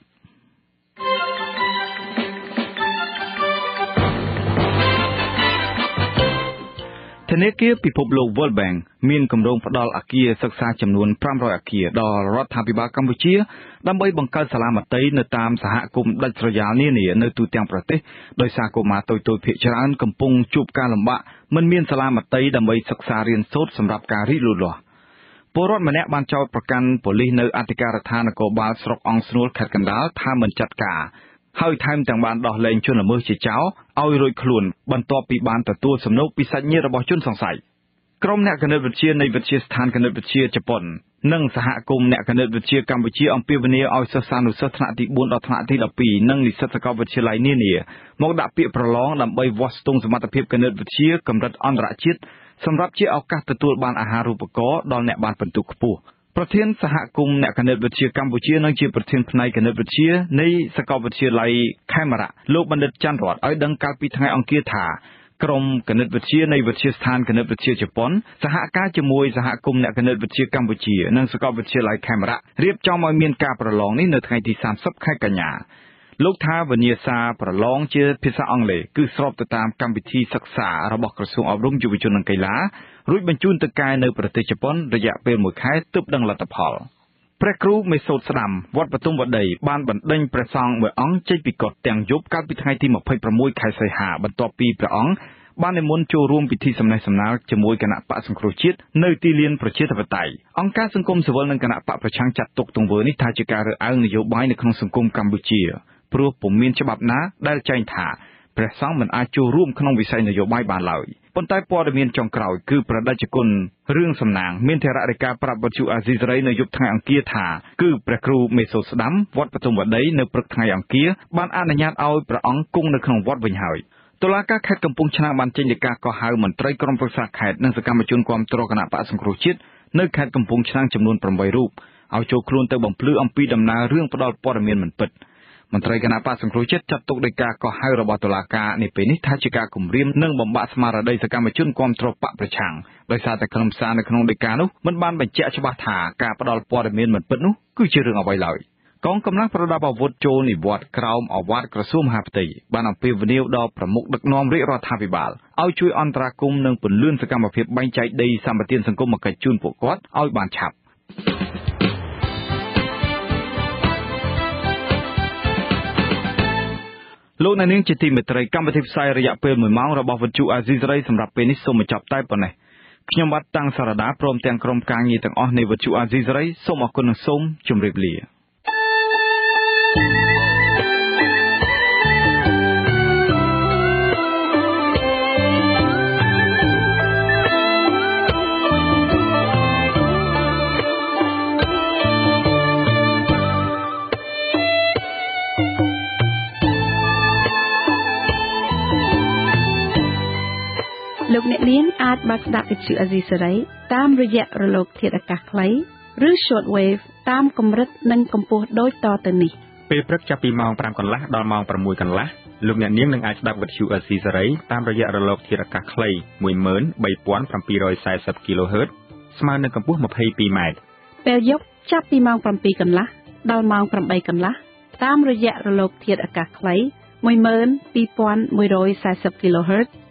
ធនាគារពិភពលោក World Bank មានគម្រោងផ្ដល់អគារសិក្សាចំនួនប្រាំរយអគារដល់រដ្ឋាភិបាលកម្ពុជាដើម្បីបង្កើតសាលាមត្តេយ្យនៅតាមសហគមន៍ដាច់ស្រយាលនានានៅទូទាំងប្រទេសដោយសារកុមារតូចៗភាគច្រើនកំពុងជួបការលំបាកមិនមានសាលាមត្តេយ្យដើម្បីសិក្សារៀនសូត្រសម្រាប់ការរីកលូតលាស់ពលរដ្ឋម្នាក់បានចោទប្រកាន់ប៉ូលីសនៅអធិការដ្ឋាននគរបាលស្រុកអង្គស្នួលខេត្តកណ្ដាលថាមិនចាត់ការហើយថែមទាំងបានដោះលែងជនល្មើសជាចោលឲ្យរួចខ្លួនបន្ទាប់ពីបានទទួលសំណូកពីសាច់ញាតិរបស់ជនសង្ស័យក្រុមអ្នកគណិតវិទ្យានៃវិទ្យាស្ថានគណិតវិទ្យាជប៉ុននិងសហគមន៍អ្នកគណិតវិទ្យាកម្ពុជាអំពាវនាវឲ្យសិស្សានុសិស្សថ្នាក់ទីបួនដល់ថ្នាក់ទីដប់ពីរនិងនិស្សិតសាកលវិទ្យាល័យនានាមកដាក់ពាក្យប្រឡងដើម្បីវាស់ស្ទង់សមត្ថភាពគណិតវិទ្យាកម្រិតអន្តរជាតិសម្រាប់ជាឱកាសទទួលបានអាហារូបករណ៍ដល់អ្នកបានពិន្ទុខ្ពស់ប្រធានសហគមន៍អ្នកគណិតវិទ្យាកម្ពុជានិងជាប្រធានផ្នែកគណិតវិទ្យានៃសាកលវិទ្យាល័យខេមរៈលោកបណ្ឌិតច័ន្ទរតឲ្យដឹងកាលពីថ្ងៃអង្គារថាក្រុមគណិតវិទ្យានៃវិទ្យាស្ថានគណិតវិទ្យាជប៉ុនសហការជាមួយសហគមន៍អ្នកគណិតវិទ្យាកម្ពុជានិងសាកលវិទ្យាល័យខេមរៈរៀបចំឲ្យមានការប្រឡងនេះនៅថ្ងៃទីសាមសិបខែកញ្ញាលោកថាវិញ្ញាសាប្រឡងជាភាសាអង់គ្លេសគឺស្របទៅតាមកម្មវិធីសិក្សារបស់ក្រសួងអប់រំយុវជននិងកីឡារួចបញ្ជូនទៅកែនៅប្រទេសជប៉ុនរយៈពេលមួយខែទើបដឹងលទ្ធផលព្រះគ្រូមេសូតស្ដាំវត្តបទុមវតីបានបណ្ដេញព្រះសង្ឃមួយអង្គចេញពីកុដិទាំងយប់កាលពីថ្ងៃទីម្ភៃប្រាំមួយខែសីហាបន្ទាប់ពីព្រះអង្គបាននិមន្តចូលរួមពិធីសំណេះសំណាលជាមួយគណៈបកសង្គ្រោះជាតិនៅទីលានប្រជាធិបតេយ្យអង្គការសង្គមស៊ីវិលនិងគណៈបកប្រឆាំងចាត់ទុកទង្វើនេះថាជាការរើសអើងនយោបាយនៅក្នុងសង្គមកម្ពុជាព្រោះពុំមានច្បាប់ណាដែលចែងថាព្រះសង្ឃមិនអាចចូលរួមក្នុងវិស័យនយោបាយបានឡើយប៉ុន្តែព័ត៌មានចុងក្រោយគឺប្រដេជគុណរឿងសំណាងមានថេររាជការប្រាប់វិទ្យុអាស៊ីសេរីនៅយប់ថ្ងៃអង្គារថាគឺព្រះគ្រូមេសូស្ដាំវត្តបទុមវតីនៅព្រឹកថ្ងៃអង្គារបានអនុញ្ញាតឲ្យព្រះអង្គគង់នៅក្នុងវត្តវិញហើយតុលាការខេត្តកំពង់ឆ្នាំងបានចេញដីកាកោះហៅមន្ត្រីក្រុមប្រឹក្សាខេត្តនិងសកម្មជនគាំទ្រគណៈបក្សសង្គ្រោះជាតិនៅខេត្តកំពង់ឆ្នាំងចំនួនប្រាំបីរូបឲ្យចូលខ្លួនទៅបំភ្លឺអំពីដំណើររឿងផ្ដាល់ព័ត៌មានមិនពិតមន្ត្រីគណៈបក្សសង្គ្រោះជាតិចាត់ទុកដីកាកោះហៅរបស់តុលាការនេះពេលនេះថាជាការគំរាមនិងបំបាក់ស្មារតីសកម្មជនគាំទ្របកប្រឆាំងដោយសារតែខ្លឹមសារនៅក្នុងដីកានោះមិនបានបញ្ជាក់ច្បាស់ថាការផ្ដាល់ព័ត៌មានមិនពិតនោះគឺជារឿងអ្វីឡើយកងកម្លាំងប្រដាប់អាវុធចូលនិវត្តន៍ក្រោមអាវ៉ាត់ក្រសួងមហាផ្ទៃបានអំពាវនាវដល់ប្រមុខដឹកនាំរាជរដ្ឋាភិបាលឲ្យជួយអន្តរាគមន៍និងពន្លឿនសកម្មភាពបែងចែកដីសម្បត្តិសង្គមមកកិច្ចជូនពួកគាត់ឲ្យបានឆាប់លោកអ្នកនាងជាទីមេត្រីកម្មវិធីផ្សាយរយៈពេលមួយម៉ោងរបស់វិទ្យុអាស៊ីសេរីសម្រាប់ពេលនេះសូមបញ្ចប់តែប៉ុណ្ណេះខ្ញុំបាទតាំងសារ៉ាដាព្រមទាំងក្រុមការងារទាំងអស់នៃវិទ្យុអាស៊ីសេរីសូមអរគុណនិងសូមជម្រាបលាលោកអ្នកនាងអាចបានស្ដាប់វិទ្យុអាស៊ីសេរីតាមរយៈរលកធាតុអាកាសខ្លីឬ shortwave តាមកម្រិតនិងកម្ពស់ដូចតទៅនេះពេលព្រឹកចាប់ពីម៉ោងប្រាំកន្លះដល់ម៉ោងប្រាំមួយកន្លះលោកអ្នកនាងនឹងអាចស្ដាប់វិទ្យុអាស៊ីសេរីតាមរយៈរលកធាតុអាកាសខ្លី មួយម៉ឺនបីពាន់ប្រាំពីររយសែសិប គីឡូហឺត ស្មើនឹងកម្ពស់ ម្ភៃពីរម៉ែត្រពេលយប់ចាប់ពីម៉ោងប្រាំពីរកន្លះដល់ម៉ោងប្រាំបីកន្លះតាមរយៈរលកធាតុអាកាសខ្លី មួយម៉ឺនពីរពាន់មួយរយសែសិប គីឡូហឺត